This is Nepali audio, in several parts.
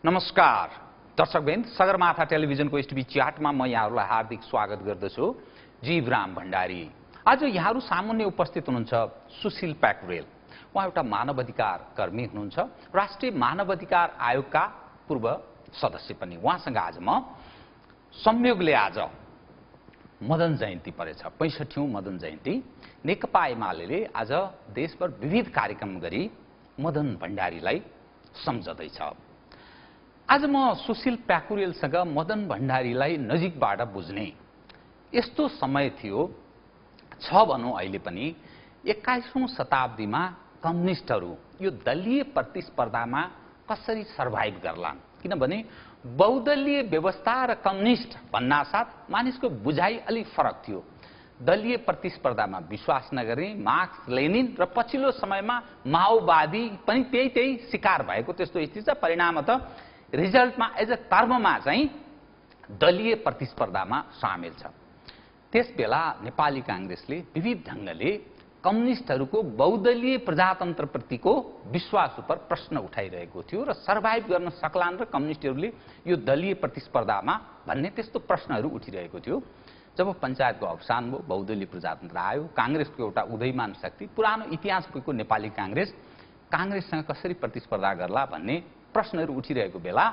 नमस्कार दर्शकवृन्द, सगरमाथा टेलिभिजनको एसटिभी च्याटमा म यहाँहरूलाई हार्दिक स्वागत गर्दछु। जीवराम भण्डारी। आज यहाँहरू सामुन्ने उपस्थित हुनुहुन्छ सुशील प्याकुरेल। उहाँ एउटा मानवाधिकार कर्मी हुनुहुन्छ, राष्ट्रिय मानवाधिकार आयोगका पूर्व सदस्य पनि। उहाँसँग आज म संयोगले आज मदन जयन्ती परेछ, 65औं मदन जयन्ती। नेकपा एमाले आज देशभर विविध कार्यक्रम गरी मदन भण्डारीलाई सम्झँदैछ। आज म सुशील प्याकुरेलसँग मदन भण्डारीलाई नजिकबाट बुझ्ने यस्तो समय थियो छ भनौं। अहिले पनि 21औं शताब्दीमा कम्युनिस्टहरू यो दलीय प्रतिस्पर्धामा कसरी सर्भाइभ गर्लान्, किनभने बहुदलीय व्यवस्था र कम्युनिस्ट भन्नासाथ मानिसको बुझाइ अलि फरक थियो। दलीय प्रतिस्पर्धामा विश्वास नगर्ने मार्क्स लेनिन र पछिल्लो समयमा माओवादी पनि त्यही शिकार भएको त्यस्तो स्थिति छ। परिणाम त रिजल्टमा एज अ टर्ममा चाहिँ दलीय प्रतिस्पर्धामा सामेल छ। त्यसबेला नेपाली कांग्रेसले विविध ढंगले कम्युनिस्टहरूको बहुदलीय प्रजातन्त्रप्रतिको विश्वास उप प्रश्न उठाइरहेको थियो र सर्भाइभ गर्न सक्लान् र कम्युनिस्टहरूले यो दलीय प्रतिस्पर्धामा भन्ने त्यस्तो प्रश्नहरू उठिरहेको थियो। जब पञ्चायतको अवसान भयो, बहुदलीय प्रजातन्त्र आयो, कांग्रेसको एउटा उदयमान शक्ति, पुरानो इतिहास भएको नेपाली कांग्रेससँग कसरी प्रतिस्पर्धा गर्ला भन्ने प्रश्नहरू उठिरहेको बेला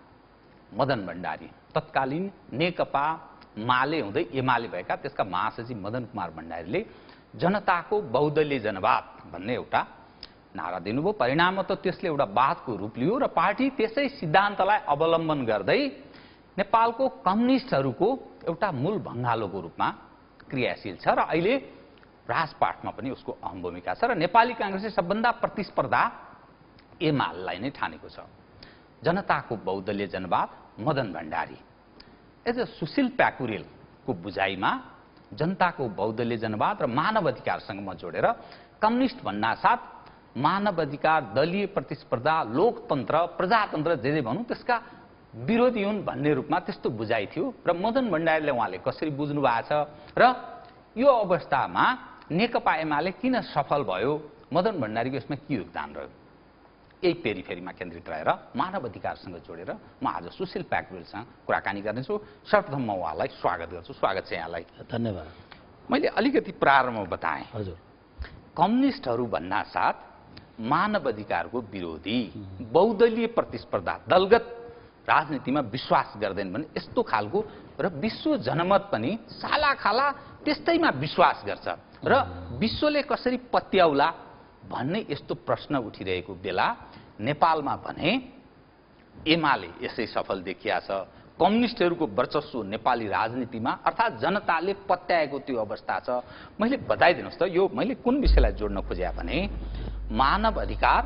मदन भण्डारी, तत्कालीन नेकपा माले हुँदै एमाले भएका त्यसका महासचिव मदन कुमार भण्डारीले जनताको बहुदलीय जनवाद भन्ने एउटा नारा दिनुभयो। परिणाम त त्यसले एउटा वादको रूप लियो र पार्टी त्यसै सिद्धान्तलाई अवलम्बन गर्दै नेपालको कम्युनिस्टहरूको एउटा मूल भङ्गालोको रूपमा क्रियाशील छ र अहिले राजपाटमा पनि उसको अहम भूमिका छ र नेपाली कांग्रेसले सबभन्दा प्रतिस्पर्धा एमालेलाई नै ठानेको छ। जनताको बहुदलीय जनवाद मदन भण्डारी एज अ सुशील प्याकुरेलको बुझाइमा जनताको बहुदलीय जनवाद र मानव अधिकारसँग म जोडेर कम्युनिस्ट भन्नासाथ मानव अधिकार, दलीय प्रतिस्पर्धा, लोकतन्त्र, प्रजातन्त्र जे भनौँ त्यसका विरोधी हुन् भन्ने रूपमा त्यस्तो बुझाइ थियो र मदन भण्डारीले उहाँले कसरी बुझ्नु भएको छ र यो अवस्थामा नेकपा एमाले किन सफल भयो, मदन भण्डारीको यसमा के योगदान रह्यो, यही पेरिफेरीमा केन्द्रित रहेर मानव अधिकारसँग जोडेर म आज सुशील प्याकुरेलसँग कुराकानी गर्नेछु। सर्वप्रथम म उहाँलाई स्वागत गर्छु। स्वागत छ यहाँलाई। धन्यवाद। मैले अलिकति प्रारम्भमा बताएँ, हजुर, कम्युनिस्टहरू भन्नासाथ मानव अधिकारको विरोधी, बहुदलीय प्रतिस्पर्धा, दलगत राजनीतिमा विश्वास गर्दैन भने यस्तो खालको र विश्व जनमत पनि सालाखाला त्यस्तैमा विश्वास गर्छ र विश्वले कसरी पत्याउला भन्ने यस्तो प्रश्न उठिरहेको बेला नेपालमा भने एमाले यसै सफल देखिया छ। कम्युनिस्टहरूको वर्चस्व नेपाली राजनीतिमा अर्थात् जनताले पत्याएको त्यो अवस्था छ। मैले बताइदिनुहोस् त, यो मैले कुन विषयलाई जोड्न खोजे भने मानव अधिकार,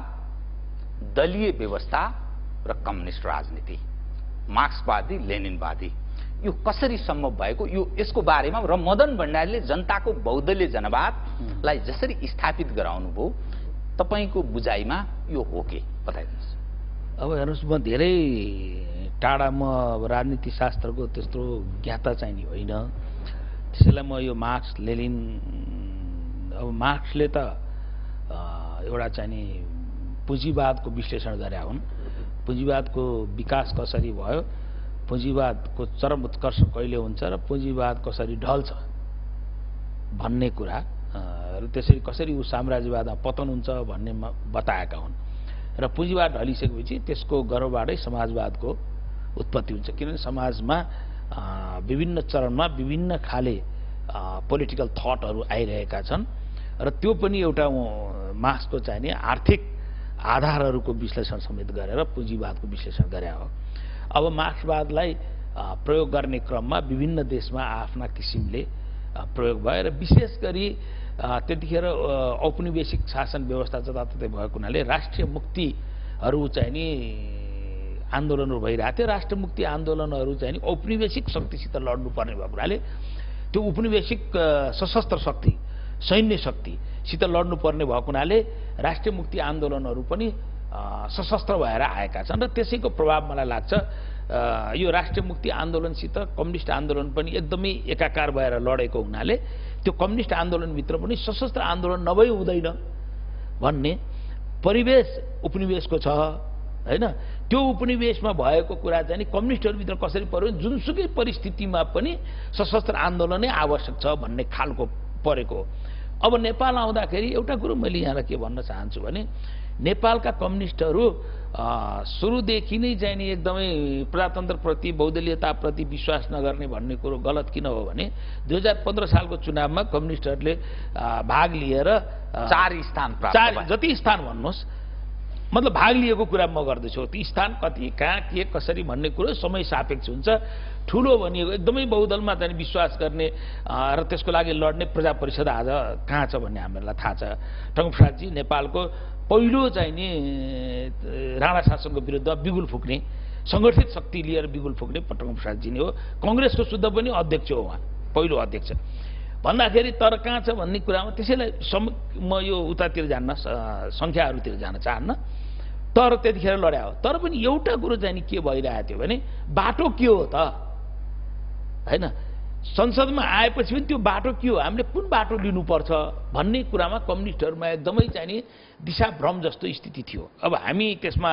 दलीय व्यवस्था र कम्युनिस्ट राजनीति, मार्क्सवादी लेनिनवादी, यो कसरी सम्भव भएको, यो यसको बारेमा र मदन भण्डारीले जनताको बहुदलीय जनवादलाई जसरी स्थापित गराउनु भयो तपाईको बुझाइमा यो हो के बताइदिनुहोस्। अब हेर्नुहोस्, म धेरै टाढा, म राजनीति शास्त्रको त्यस्तो ज्ञाता चाहिँ नि होइन। त्यसैलाई म यो मार्क्स लेनिन, अब मार्क्सले त एउटा चाहिँ नि पुँजीवादको विश्लेषण गरे हुन्। पुँजीवादको विकास कसरी भयो, पुँजीवादको चरम उत्कर्ष कहिले हुन्छ र पुँजीवाद कसरी ढल्छ भन्ने कुरा र त्यसरी कसरी ऊ साम्राज्यवादमा पतन हुन्छ भन्ने बताएका हुन्। र पुँजीवाद ढलिसकेपछि त्यसको गर्भबाटै समाजवादको उत्पत्ति हुन्छ, किनभने समाजमा विभिन्न चरणमा विभिन्न खाले पोलिटिकल थटहरू आइरहेका छन् र त्यो पनि एउटा मार्क्सको चाहिँ नि आर्थिक आधारहरूको विश्लेषण समेत गरेर पुँजीवादको विश्लेषण गरे हो। अब मार्क्सवादलाई प्रयोग गर्ने क्रममा विभिन्न देशमा आफ्ना किसिमले प्रयोग भयो र विशेष गरी त्यतिखेर औपनिवेशिक शासन व्यवस्था जताततै भएको हुनाले राष्ट्रिय मुक्तिहरू चाहिँ नि आन्दोलनहरू भइरहेको थियो। राष्ट्रिय मुक्ति आन्दोलनहरू चाहिँ नि औपनिवेशिक शक्तिसित लड्नुपर्ने भएको हुनाले त्यो औपनिवेशिक सशस्त्र शक्ति, सैन्य शक्तिसित लड्नुपर्ने भएको हुनाले राष्ट्रिय मुक्ति आन्दोलनहरू पनि सशस्त्र भएर आएका छन् र त्यसैको प्रभाव मलाई लाग्छ यो राष्ट्रिय मुक्ति आन्दोलनसित कम्युनिस्ट आन्दोलन पनि एकदमै एकाकार भएर लडेको हुनाले त्यो कम्युनिस्ट आन्दोलनभित्र पनि सशस्त्र आन्दोलन नभई हुँदैन भन्ने परिवेश उपनिवेशको छ, हैन? त्यो उपनिवेशमा भएको कुरा चाहिँ नि कम्युनिस्टहरूभित्र कसरी पर्यो जुनसुकै परिस्थितिमा पनि सशस्त्र आन्दोलनै आवश्यक छ भन्ने खालको परेको। अब नेपाल आउँदाखेरि एउटा कुरो मैले यहाँलाई के भन्न चाहन्छु भने नेपालका कम्युनिस्टहरू सुरुदेखि नै चाहिँ नि एकदमै प्रजातन्त्रप्रति बहुदलीयताप्रति विश्वास नगर्ने भन्ने कुरो गलत किन हो भने 2015 सालको चुनावमा कम्युनिस्टहरूले भाग लिएर 4 स्थान प्राप्त जति स्थान भन्नुहोस् मतलब भाग लिएको कुरा म गर्दैछु ती स्थान कति कहाँ के कसरी भन्ने कुरो समय सापेक्ष हुन्छ। ठुलो भनिएको एकदमै बहुदलमा चाहिँ विश्वास गर्ने र त्यसको लागि लड्ने प्रजा परिषद आज कहाँ छ भन्ने हामीहरूलाई थाहा छ। टङ्कप्रसादजी नेपालको पहिलो चाहिँ नि राणा शासनको विरुद्ध बिगुल फुक्ने सङ्गठित शक्ति लिएर बिगुल फुक्ने टङ्कप्रसादजी नै हो। कङ्ग्रेसको शुद्ध पनि अध्यक्ष हो उहाँ, पहिलो अध्यक्ष भन्दाखेरि। तर कहाँ छ भन्ने कुरामा त्यसैलाई म यो उतातिर जान्न सङ्ख्याहरूतिर जान चाहन्न, तर त्यतिखेर लड्या हो। तर पनि एउटा कुरो चाहिँ नि के भइरहेको थियो भने बाटो के हो त होइन, संसदमा आएपछि पनि त्यो बाटो के हो, हामीले कुन बाटो लिनुपर्छ भन्ने कुरामा कम्युनिस्टहरूमा एकदमै चाहिँ नि दिशाभ्रम जस्तो स्थिति थियो। अब हामी त्यसमा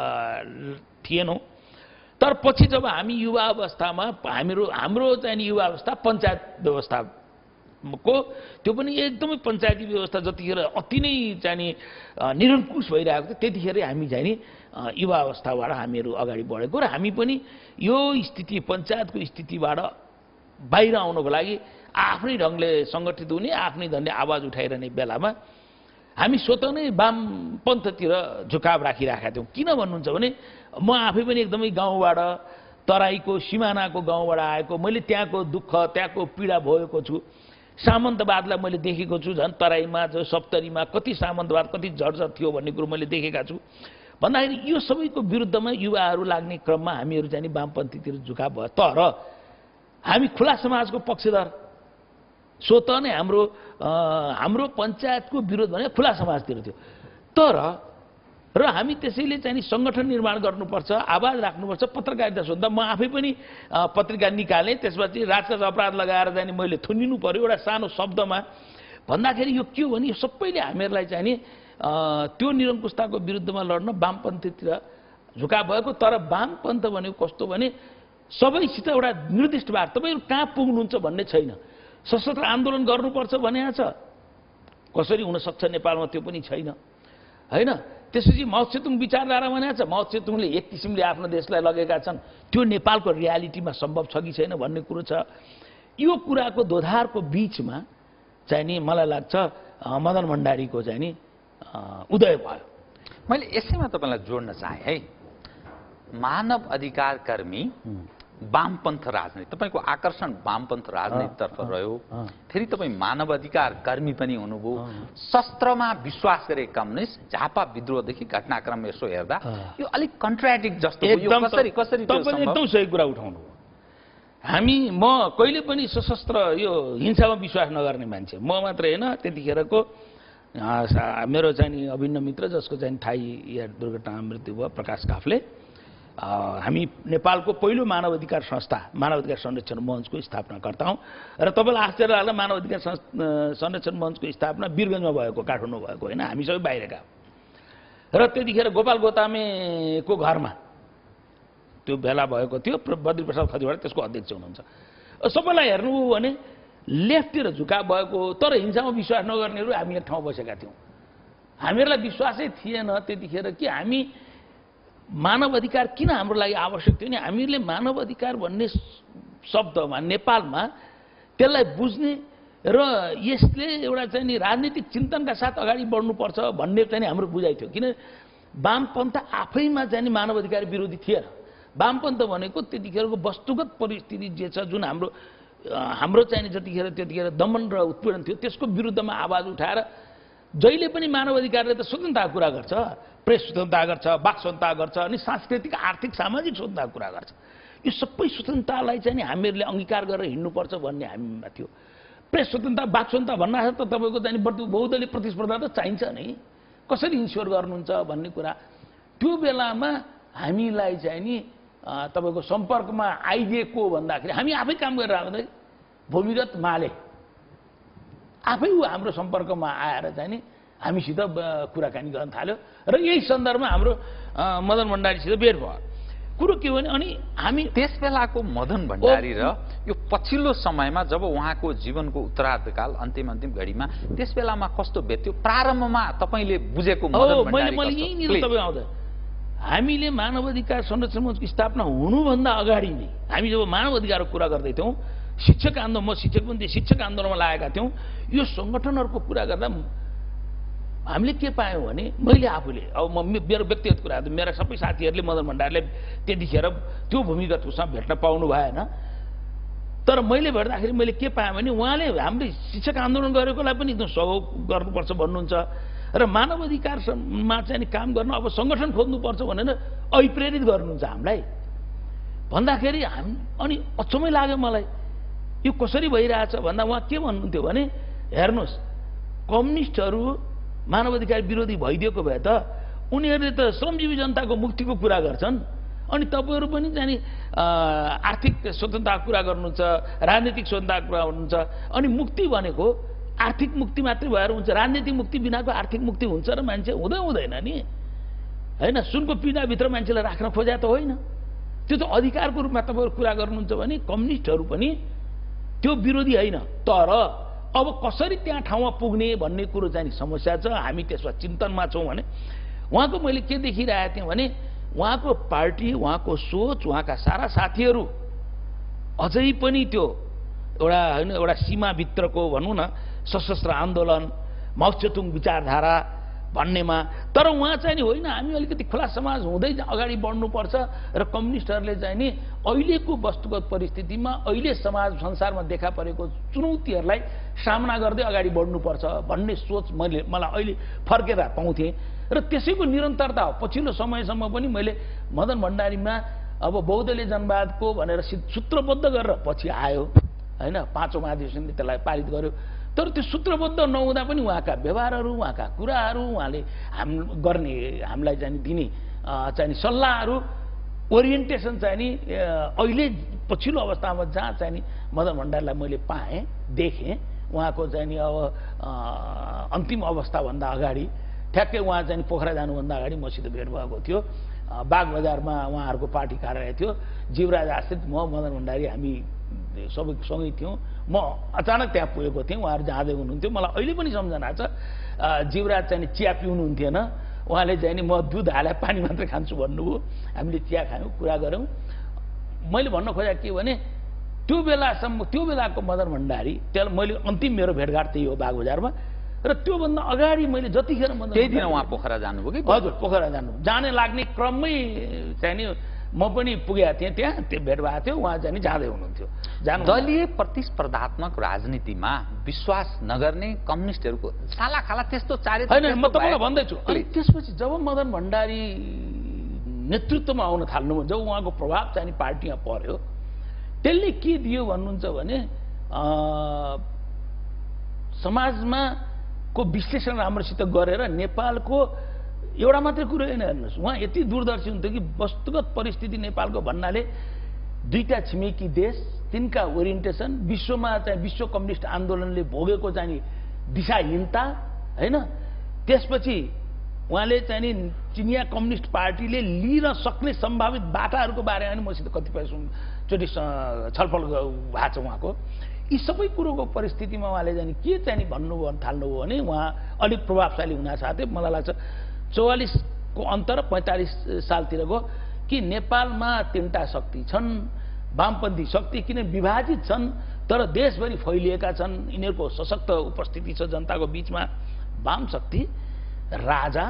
थिएनौँ, तर पछि जब हामी युवा अवस्थामा हाम्रो चाहिँ नि युवा अवस्था पञ्चायत व्यवस्थाको त्यो पनि एकदमै पञ्चायती व्यवस्था जतिखेर अति नै चाहिँ नि निरङ्कुश भइरहेको थियो त्यतिखेर हामी चाहिँ नि युवा अवस्थाबाट हामीहरू अगाडि बढेको र हामी पनि यो स्थिति पञ्चायतको स्थितिबाट बाहिर आउनको लागि आफ्नै ढङ्गले सङ्गठित हुने आफ्नै ढङ्गले आवाज उठाइरहने बेलामा हामी स्वतः नै वामपन्थतिर झुकाव राखिरहेका थियौँ। किन भन्नुहुन्छ भने म आफै पनि एकदमै गाउँबाट तराईको सिमानाको गाउँबाट आएको, मैले त्यहाँको दुःख त्यहाँको पीडा भोगेको छु। सामन्तवादलाई मैले देखेको छु, झन् तराईमा जो सप्तरीमा कति सामन्तवाद कति जर्जर थियो भन्ने कुरो मैले देखेका छु। भन्दाखेरि यो सबैको विरुद्धमा युवाहरू लाग्ने क्रममा हामीहरू चाहिँ वामपन्थीतिर झुकाव भयो। तर हामी खुला समाजको पक्षधर, स्वतः नै हाम्रो पञ्चायतको विरोध भने खुला समाजतिर थियो। तर र हामी त्यसैले चाहिँ सङ्गठन निर्माण गर्नुपर्छ, आवाज राख्नुपर्छ, पत्रकारिता सुन्दा म आफै पनि पत्रिका निकालेँ। त्यसपछि राजकाज अपराध लगाएर चाहिँ मैले थुनिनु पर्यो एउटा सानो शब्दमा भन्दाखेरि यो के हो भने यो सबैले हामीहरूलाई चाहिँ नि त्यो निरङ्कुशताको विरुद्धमा लड्न वामपन्थीतिर झुकाव भएको। तर वामपन्थ भनेको कस्तो भने सबैसित एउटा निर्दिष्ट बात, तपाईँहरू कहाँ पुग्नुहुन्छ भन्ने छैन। सशस्त्र आन्दोलन गर्नुपर्छ भने छ, कसरी हुनसक्छ नेपालमा त्यो पनि छैन होइन। त्यसपछि माओसेतुङ विचारधारा भनेको छ, माओसेतुङले एक किसिमले आफ्नो देशलाई लगेका छन्, त्यो नेपालको रियालिटीमा सम्भव छ कि छैन भन्ने कुरो छ। यो कुराको दोधारको बिचमा चाहिँ नि मलाई लाग्छ मदन भण्डारीको चाहिँ नि उदय भयो। मैले यसैमा तपाईँलाई जोड्न चाहेँ है, मानव अधिकार कर्मी वामपन्थ राजनीति, तपाईँको आकर्षण वामपन्थ राजनीतितर्फ रह्यो, फेरि तपाईँ मानव अधिकार कर्मी पनि हुनुभयो, शस्त्रमा विश्वास गरे कम्युनिस्ट, झापा विद्रोहदेखि घटनाक्रम यसो हेर्दा यो अलिक कन्ट्राडिक्ट जस्तो कसरी एकदम सही कुरा उठाउनु। म कहिले पनि सशस्त्र यो हिंसामा विश्वास नगर्ने मान्छे, म मात्र होइन त्यतिखेरको मेरो चाहिँ नि अभिन्न मित्र जसको चाहिँ थाई या दुर्घटनामा मृत्यु भयो प्रकाश काफले, हामी नेपालको पहिलो मानवाधिकार संस्था मानवाधिकार संरक्षण मञ्चको स्थापनाकर्ता हौँ। र तपाईँलाई आश्चर्य लाग्ला मानवाधिकार संरक्षण मञ्चको स्थापना वीरगञ्जमा भएको, काठमाडौँ भएको होइन, हामी सबै बाहिरका। र त्यतिखेर गोपाल गोतामेको घरमा त्यो भेला भएको थियो, बद्रीप्रसाद खतिवडा त्यसको अध्यक्ष हुनुहुन्छ। सबैलाई हेर्नुभयो भने लेफ्टतिर झुकाव भएको, तर हिंसामा विश्वास नगर्नेहरू हामी एक ठाउँ बसेका थियौँ। हामीहरूलाई विश्वासै थिएन त्यतिखेर कि हामी मानव अधिकार किन हाम्रो लागि आवश्यक थियो नि, हामीहरूले मानव अधिकार भन्ने शब्दमा नेपालमा त्यसलाई बुझ्ने र यसले एउटा चाहिँ नि राजनीतिक चिन्तनका साथ अगाडि बढ्नुपर्छ भन्ने चाहिँ हाम्रो बुझाइ थियो। किन वामपन्थ आफैमा चाहिँ नि मानव अधिकार विरोधी थिएन। वामपन्थ भनेको त्यतिखेरको वस्तुगत परिस्थिति जे छ, जुन हाम्रो चाहिँ नि त्यतिखेर दमन र उत्पीडन थियो, त्यसको विरुद्धमा आवाज उठाएर जहिले पनि मानव अधिकारले त स्वतन्त्रताको कुरा गर्छ, प्रेस स्वतन्त्रता गर्छ, वाक स्वतन्त्रता गर्छ, अनि सांस्कृतिक आर्थिक सामाजिक स्वतन्त्रताको कुरा गर्छ। यो सबै स्वतन्त्रतालाई चाहिँ नि हामीहरूले अङ्गीकार गरेर हिँड्नुपर्छ भन्ने हामीमा थियो। प्रेस स्वतन्त्रता वाक स्वतन्त्रता भन्नाले त तपाईँको चाहिँ बहुदलीय प्रतिस्पर्धा त चाहिन्छ नै, कसरी इन्स्योर गर्नुहुन्छ भन्ने कुरा। त्यो बेलामा हामीलाई चाहिँ नि तपाईँको सम्पर्कमा आइदिएको भन्दाखेरि हामी आफै काम गरेर आउँदै भूमिगत माले आफै हाम्रो सम्पर्कमा आएर चाहिँ नि हामीसित कुराकानी गर्न थाल्यो र यही सन्दर्भमा हाम्रो मदन भण्डारीसित भेट भयो। कुरो के हो भने अनि हामी त्यस बेलाको मदन भण्डारी र यो पछिल्लो समयमा जब उहाँको जीवनको उत्तरार्धकाल अन्तिम घडीमा त्यस बेलामा कस्तो भेट्यो? प्रारम्भमा तपाईँले बुझेको मदन भण्डारी मैले यहीँनिर तपाईँ आउँदा हामीले मानव अधिकार संरक्षण मञ्चको स्थापना हुनुभन्दा अगाडि नै हामी जब मानव अधिकारको कुरा गर्दै थियौँ, शिक्षक आन्दोलन, म शिक्षक पनि थिएँ, शिक्षक आन्दोलनमा लागेका थियौँ, यो सङ्गठनहरूको कुरा गर्दा हामीले के पायौँ भने मैले आफूले अब मेरो व्यक्तिगत कुरा मेरा सबै साथीहरूले मदन भण्डारीले त्यतिखेर त्यो भूमिगतसँग भेट्न पाउनु भएन। तर मैले भेट्दाखेरि मैले के पाएँ भने उहाँले हामीले शिक्षक आन्दोलन गरेकोलाई पनि एकदम सहयोग गर्नुपर्छ भन्नुहुन्छ र मानव अधिकारमा चाहिँ काम गर्न अब सङ्गठन खोज्नुपर्छ भनेर अभिप्रेरित गर्नुहुन्छ हामीलाई भन्दाखेरि अनि अचम्मै लाग्यो मलाई यो कसरी भइरहेछ भन्दा उहाँ के भन्नुहुन्थ्यो भने हेर्नुहोस् कम्युनिस्टहरू मानव अधिकार विरोधी भइदिएको भए त उनीहरूले त श्रमजीवी जनताको मुक्तिको कुरा गर्छन् अनि तपाईँहरू पनि चाहिँ आर्थिक स्वतन्त्रताको कुरा गर्नुहुन्छ, राजनीतिक स्वतन्त्रताको कुरा गर्नुहुन्छ। अनि मुक्ति भनेको आर्थिक मुक्ति मात्रै भएर हुन्छ, राजनीतिक मुक्ति बिनाको आर्थिक मुक्ति हुन्छ र मान्छे हुँदैन नि होइन। सुनको पिँडाभित्र मान्छेलाई राख्न खोजा त होइन, त्यो त अधिकारको रूपमा तपाईँहरू कुरा गर्नुहुन्छ भने कम्युनिस्टहरू पनि त्यो विरोधी होइन। तर अब कसरी त्यहाँ ठाउँमा पुग्ने भन्ने कुरो चाहिँ समस्या छ। हामी त्यसमा चिन्तनमा छौँ भने उहाँको मैले के देखिरहेको थिएँ भने उहाँको पार्टी, उहाँको सोच, उहाँका सारा साथीहरू अझै पनि त्यो एउटा सीमाभित्रको भनौँ न सशस्त्र आन्दोलन, माओत्सेतुङ विचारधारा भन्नेमा। तर उहाँ चाहिँ नि होइन, हामी अलिकति खुला समाज हुँदै अगाडि बढ्नुपर्छ र कम्युनिस्टहरूले चाहिँ नि अहिलेको वस्तुगत परिस्थितिमा अहिले समाज संसारमा देखा परेको चुनौतीहरूलाई सामना गर्दै अगाडि बढ्नुपर्छ भन्ने सोच मलाई अहिले फर्केर पाउँथेँ र त्यसैको निरन्तरता हो। पछिल्लो समयसम्म पनि मैले मदन भण्डारीमा अब बहुदलीय जनवादको भनेर सूत्रबद्ध गरेर पछि आयो होइन, पाँचौँ महाधिवेशनले त्यसलाई पारित गर्यो। तर त्यो सूत्रबद्ध नहुँदा पनि उहाँका व्यवहारहरू, उहाँका कुराहरू, उहाँले हामीलाई चाहिँ दिने चाहिँ सल्लाहहरू, ओरिएन्टेसन चाहिँ नि अहिले पछिल्लो अवस्थामा जहाँ चाहिँ नि मदन भण्डारीलाई मैले पाएँ, देखेँ, उहाँको चाहिँ नि अब अन्तिम अवस्थाभन्दा अगाडि ठ्याक्कै उहाँ चाहिँ पोखरा जानुभन्दा अगाडि मसित भेट भएको थियो। बागबजारमा उहाँहरूको पार्टी कार्यालय थियो, जीवराज आश्रित, म मदन भण्डारी हामी सबै सँगै थियौँ। म अचानक त्यहाँ पुगेको थिएँ, उहाँहरू जाँदै हुनुहुन्थ्यो। मलाई अहिले पनि सम्झना छ, जीवराज चाहिँ चिया पिउनुहुन्थेन, उहाँले चाहिँ नि म दुध हाले पानी मात्रै खान्छु भन्नुभयो। हामीले चिया खायौँ, कुरा गऱ्यौँ। मैले भन्न खोजेको के भने त्यो बेलासम्म त्यो बेलाको मदन भण्डारी, त्यसलाई मैले अन्तिम मेरो भेटघाट त्यही हो बागबजारमा। र त्योभन्दा अगाडि मैले जतिखेर त्यही दिन उहाँ पोखरा जानुभयो कि? हजुर, पोखरा जाने लाग्ने क्रममै चाहिँ नि म पनि पुगेको थिएँ त्यहाँ, त्यो भेट भएको थियो, उहाँ चाहिँ जाँदै हुनुहुन्थ्यो। दलीय प्रतिस्पर्धात्मक राजनीतिमा विश्वास नगर्ने कम्युनिस्टहरूको सालाखाला त्यस्तो चारित्र होइन। म तपाईँलाई भन्दैछु, अनि त्यसपछि जब मदन भण्डारी नेतृत्वमा आउन थाल्नुभयो, जब उहाँको प्रभाव चाहिँ पार्टीमा पर्यो, त्यसले के दियो भन्नुहुन्छ भने समाजमा को विश्लेषण राम्रोसित गरेर नेपालको एउटा मात्रै कुरो होइन, हेर्नुहोस् उहाँ यति दूरदर्शी हुन्थ्यो कि वस्तुगत परिस्थिति नेपालको भन्नाले दुईटा छिमेकी देश, तिनका ओरिएन्टेसन, विश्वमा चाहिँ विश्व कम्युनिस्ट आन्दोलनले भोगेको चाहिँ दिशाहीनता होइन, त्यसपछि उहाँले चाहिँ नि चिनिया कम्युनिस्ट पार्टीले लिन सक्ने सम्भावित बाटाहरूको बारेमा पनि मसित कतिपय चोटि छलफल भएको छ उहाँको। यी सबै कुरोको परिस्थितिमा उहाँले चाहिँ के चाहिँ थाल्नुभयो भने उहाँ अलिक प्रभावशाली हुन साथै मलाई लाग्छ 44 को अन्त र 45 सालतिरको कि नेपालमा तीनटा शक्ति छन्, वामपन्थी शक्ति, किन विभाजित छन् तर देशभरि फैलिएका छन्, यिनीहरूको सशक्त उपस्थिति छ जनताको बीचमा। वाम शक्ति राजा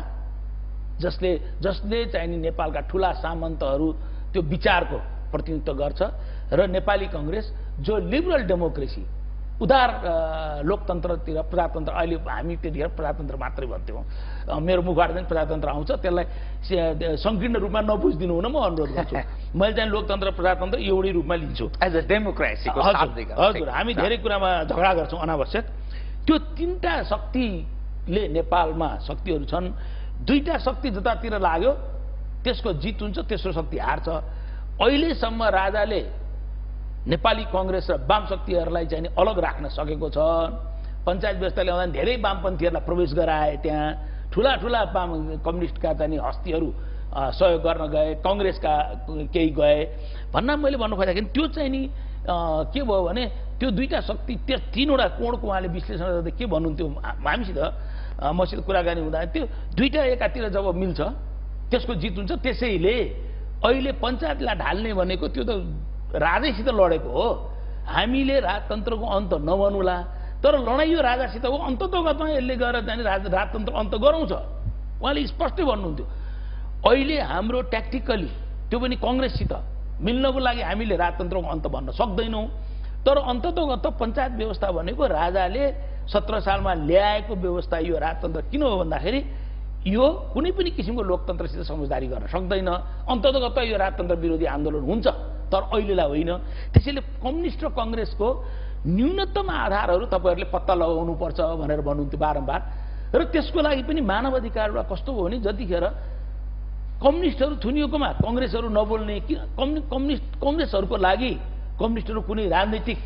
जसले चाहिँ नेपालका ठुला सामन्तहरू त्यो विचारको प्रतिनिधित्व गर्छ, र नेपाली कांग्रेस जो लिबरल डेमोक्रेसी, उदार लोकतन्त्रतिर प्रजातन्त्र, अहिले हामी त्यतिखेर प्रजातन्त्र मात्रै भन्थ्यौँ, मेरो मुखबाट चाहिँ प्रजातन्त्र आउँछ, त्यसलाई संकीर्ण रूपमा नबुझिदिनु हुन म अनुरोध गर्छु। मैले चाहिँ लोकतन्त्र प्रजातन्त्र एउटै रूपमा लिन्छु, एज अ डेमोक्रेसीको शाब्दिक। हजुर, हामी धेरै कुरामा झगडा गर्छौँ अनावश्यक। त्यो तीनटा शक्तिले नेपालमा शक्तिहरू छन्, दुईटा शक्ति जतातिर लाग्यो त्यसको जित हुन्छ, तेस्रो शक्ति हार्छ। अहिलेसम्म राजाले नेपाली कांग्रेस र वाम शक्तिहरूलाई चाहिँ अलग राख्न सकेको छ पञ्चायत व्यवस्था ल्याउँदा धेरै वामपन्थीहरूलाई प्रवेश गराए। त्यहाँ ठुला ठुला कम्युनिस्टका चाहिँ हस्तीहरू सहयोग गर्न गए, कङ्ग्रेसका केही गए भन्न मैले भन्नु खोजेको त्यो चाहिँ नि के भयो भने त्यो दुईटा शक्ति त्यो तीनवटा कोणको उहाँले विश्लेषण गर्दा के भन्नुहुन्थ्यो हामीसित मसित कुराकानी हुँदा त्यो दुईटा एकातिर जब मिल्छ त्यसको जित हुन्छ। त्यसैले अहिले पञ्चायतलाई ढाल्ने भनेको त्यो त राजैसित लडेको हो। हामीले राजतन्त्रको अन्त नभनुला, तर लडाइँ यो राजासित हो। अन्ततोगतमा यसले गएर जाने राजतन्त्र अन्त गराउँछ उहाँले स्पष्टै भन्नुहुन्थ्यो। अहिले हाम्रो ट्याक्टिकली त्यो पनि कङ्ग्रेससित मिल्नको लागि हामीले राजतन्त्रको अन्त भन्न सक्दैनौँ, तर अन्ततोगत पञ्चायत व्यवस्था भनेको राजाले 17 सालमा ल्याएको व्यवस्था यो राजतन्त्र किन हो भन्दाखेरि यो कुनै पनि किसिमको लोकतन्त्रसित समझदारी गर्न सक्दैन। अन्ततोगत यो राजतन्त्र विरोधी आन्दोलन हुन्छ, तर अहिलेलाई होइन। त्यसैले कम्युनिस्ट र कङ्ग्रेसको न्यूनतम आधारहरू तपाईँहरूले पत्ता लगाउनुपर्छ भनेर भन्नुहुन्थ्यो बारम्बार। र त्यसको लागि पनि मानव अधिकारबाट कस्तो हो भने जतिखेर कम्युनिस्टहरू थुनिएकोमा कङ्ग्रेसहरू नबोल्ने, कङ्ग्रेसहरूको लागि कम्युनिस्टहरू कुनै राजनैतिक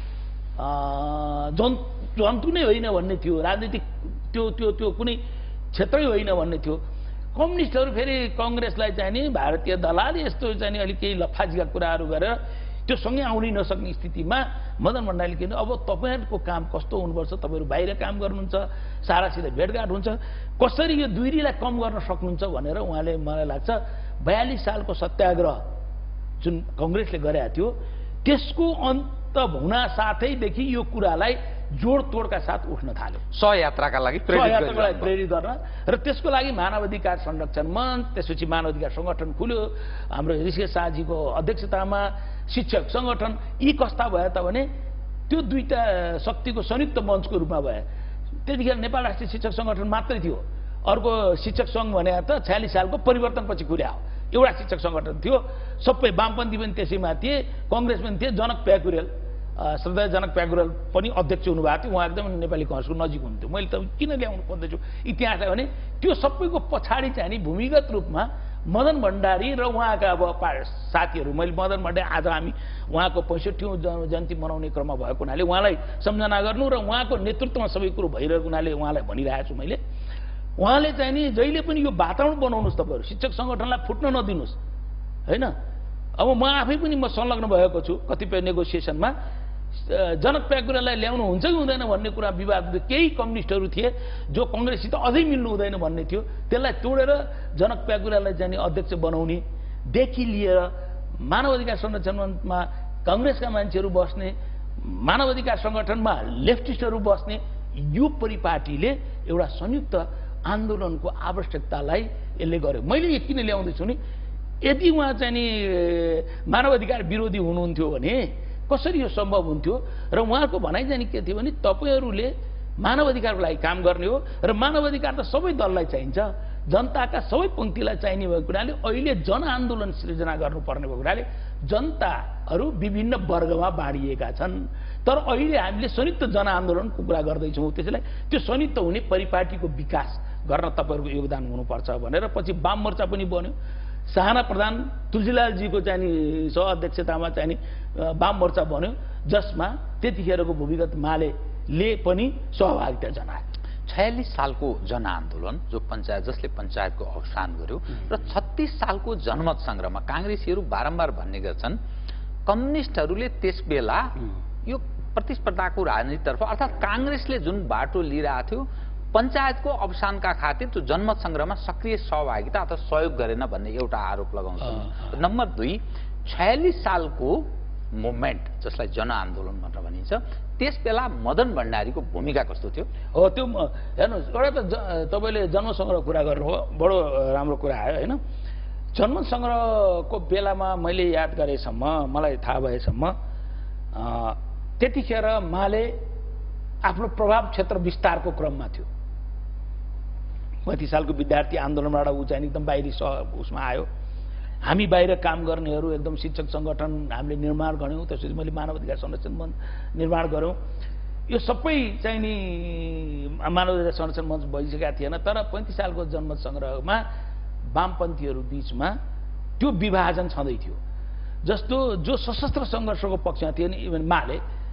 जन्तु नै होइन भन्ने थियो, राजनीतिक त्यो कुनै क्षेत्रै होइन भन्ने थियो। कम्युनिस्टहरू फेरि कङ्ग्रेसलाई चाहिँ नि भारतीय दलाल यस्तो चाहिँ अलिक केही लफाजीका कुराहरू गरेर त्यो सँगै आउनै नसक्ने स्थितिमा मदन भण्डारीले किन अब तपाईँहरूको काम कस्तो हुनुपर्छ, तपाईँहरू बाहिर काम गर्नुहुन्छ, सारासित भेटघाट हुन्छ, कसरी यो दुरीलाई कम गर्न सक्नुहुन्छ भनेर उहाँले मलाई लाग्छ 42 सालको सत्याग्रह जुन कङ्ग्रेसले गरेका थियो त्यसको अन्त हुन साथैदेखि यो कुरालाई जोडतोडका साथ उठ्न थाल्यो। सहयात्राका लागि प्रेरित गर्न र त्यसको लागि मानवाधिकार संरक्षण मञ्च, त्यसपछि मानवाधिकार सङ्गठन खुल्यो हाम्रो ऋषिकेश शाहजीको अध्यक्षतामा, शिक्षक सङ्गठन। यी कस्ता भए त भने त्यो दुईटा शक्तिको संयुक्त मञ्चको रूपमा भए। त्यतिखेर नेपाल राष्ट्रिय शिक्षक सङ्गठन मात्रै थियो, अर्को शिक्षक सङ्घ भने त 46 सालको परिवर्तनपछि खुल्या हो। एउटा शिक्षक सङ्गठन थियो, सबै वामपन्थी पनि त्यसैमा थिए, कङ्ग्रेस पनि थिए। जनक प्याकुरेल, श्रद्धेय जनक प्याकुरेल पनि अध्यक्ष हुनुभएको थियो। उहाँ एकदम नेपाली कङ्ग्रेसको नजिक हुनुहुन्थ्यो। मैले त किन ल्याउनु खोज्दैछु इतिहासलाई भने त्यो सबैको पछाडि चाहिँ नि भूमिगत रूपमा मदन भण्डारी र उहाँका अब साथीहरू, मैले मदन भण्डारी आज हामी उहाँको 65औं जयन्ती मनाउने क्रममा भएको हुनाले उहाँलाई सम्झना गर्नु र उहाँको नेतृत्वमा सबै कुरो भइरहेको हुनाले उहाँलाई भनिरहेको छु मैले। उहाँले चाहिँ नि जहिले पनि यो वातावरण बनाउनुहोस्, तपाईँहरू शिक्षक सङ्गठनलाई फुट्न नदिनुहोस् होइन। अब म आफै पनि संलग्न भएको छु कतिपय नेगोसिएसनमा। जनक प्याकुरेललाई ल्याउनु हुन्छ कि हुँदैन भन्ने कुरा विवाद, केही कम्युनिस्टहरू थिए जो कङ्ग्रेससित अझै मिल्नु हुँदैन भन्ने थियो। त्यसलाई तोडेर जनक प्याकुरेललाई चाहिँ अध्यक्ष बनाउनेदेखि लिएर मानवाधिकार संरक्षणमा कङ्ग्रेसका मान्छेहरू बस्ने, मानवाधिकार सङ्गठनमा लेफ्टिस्टहरू बस्ने, यो परिपाटीले एउटा संयुक्त आन्दोलनको आवश्यकतालाई यसले गर्यो। मैले यो किन ल्याउँदैछु नि, यदि उहाँ चाहिँ नि मानवाधिकार विरोधी हुनुहुन्थ्यो भने कसरी यो सम्भव हुन्थ्यो। र उहाँको भनाइ चाहिँ के थियो भने तपाईँहरूले मानवाधिकारको लागि काम गर्ने हो र मानवाधिकार त सबै दललाई चाहिन्छ, जनताका सबै पङ्क्तिलाई चाहिने भएको हुनाले अहिले जनआन्दोलन सृजना गर्नुपर्ने भएको हुनाले जनताहरू विभिन्न वर्गमा बाँडिएका छन्। तर अहिले हामीले संयुक्त जनआन्दोलनको कुरा गर्दैछौँ। त्यसैले त्यो संयुक्त हुने परिपाटीको विकास गर्न तपाईँहरूको योगदान हुनुपर्छ भनेर पछि वाम मोर्चा पनि बन्यो। साहना प्रधान तुलसीलालजीको चाहिँ सहअध्यक्षतामा चाहिँ वाम मोर्चा बन्यो, जसमा त्यतिखेरको भूमिगत मालेले पनि सहभागिता जनाए। 46 सालको जनआन्दोलन जसले पञ्चायतको अवसान गर्यो र 36 सालको जनमत सङ्ग्रहमा काङ्ग्रेसीहरू बारम्बार भन्ने गर्छन् कम्युनिस्टहरूले त्यस बेला यो प्रतिस्पर्धाको राजनीतितर्फ अर्थात् काङ्ग्रेसले जुन बाटो लिइरहेको थियो पञ्चायतको अवसानका खातिर त्यो जनमत सङ्ग्रहमा सक्रिय सहभागिता अथवा सहयोग गरेन भन्ने एउटा आरोप लगाउँछ। नम्बर 2, 46 सालको मुभमेन्ट जसलाई जनआन्दोलन भनेर भनिन्छ त्यस बेला मदन भण्डारीको भूमिका कस्तो थियो? हो त्यो हेर्नुहोस्, एउटा त तपाईँले जन्म सङ्ग्रह कुरा गर्नुभयो, बडो राम्रो कुरा आयो होइन। जन्म सङ्ग्रहको बेलामा मैले याद गरेसम्म, मलाई थाहा भएसम्म त्यतिखेर माले आफ्नो प्रभाव क्षेत्र विस्तारको क्रममा थियो। 35 सालको विद्यार्थी आन्दोलनबाट ऊ चाहिँ एकदम बाहिरी उसमा आयो। हामी बाहिर काम गर्नेहरू एकदम शिक्षक सङ्गठन हामीले निर्माण गऱ्यौँ, त्यसपछि मैले मानवाधिकार संरक्षण मञ्च निर्माण गऱ्यौँ। यो सबै चाहिँ नि मानवाधिकार संरक्षण मञ्च भइसकेका थिएन। तर 35 सालको जनमत सङ्ग्रहमा वामपन्थीहरू बीचमा त्यो विभाजन छँदै थियो। जस्तो जो सशस्त्र सङ्घर्षको पक्षमा थिए नि इभन माले,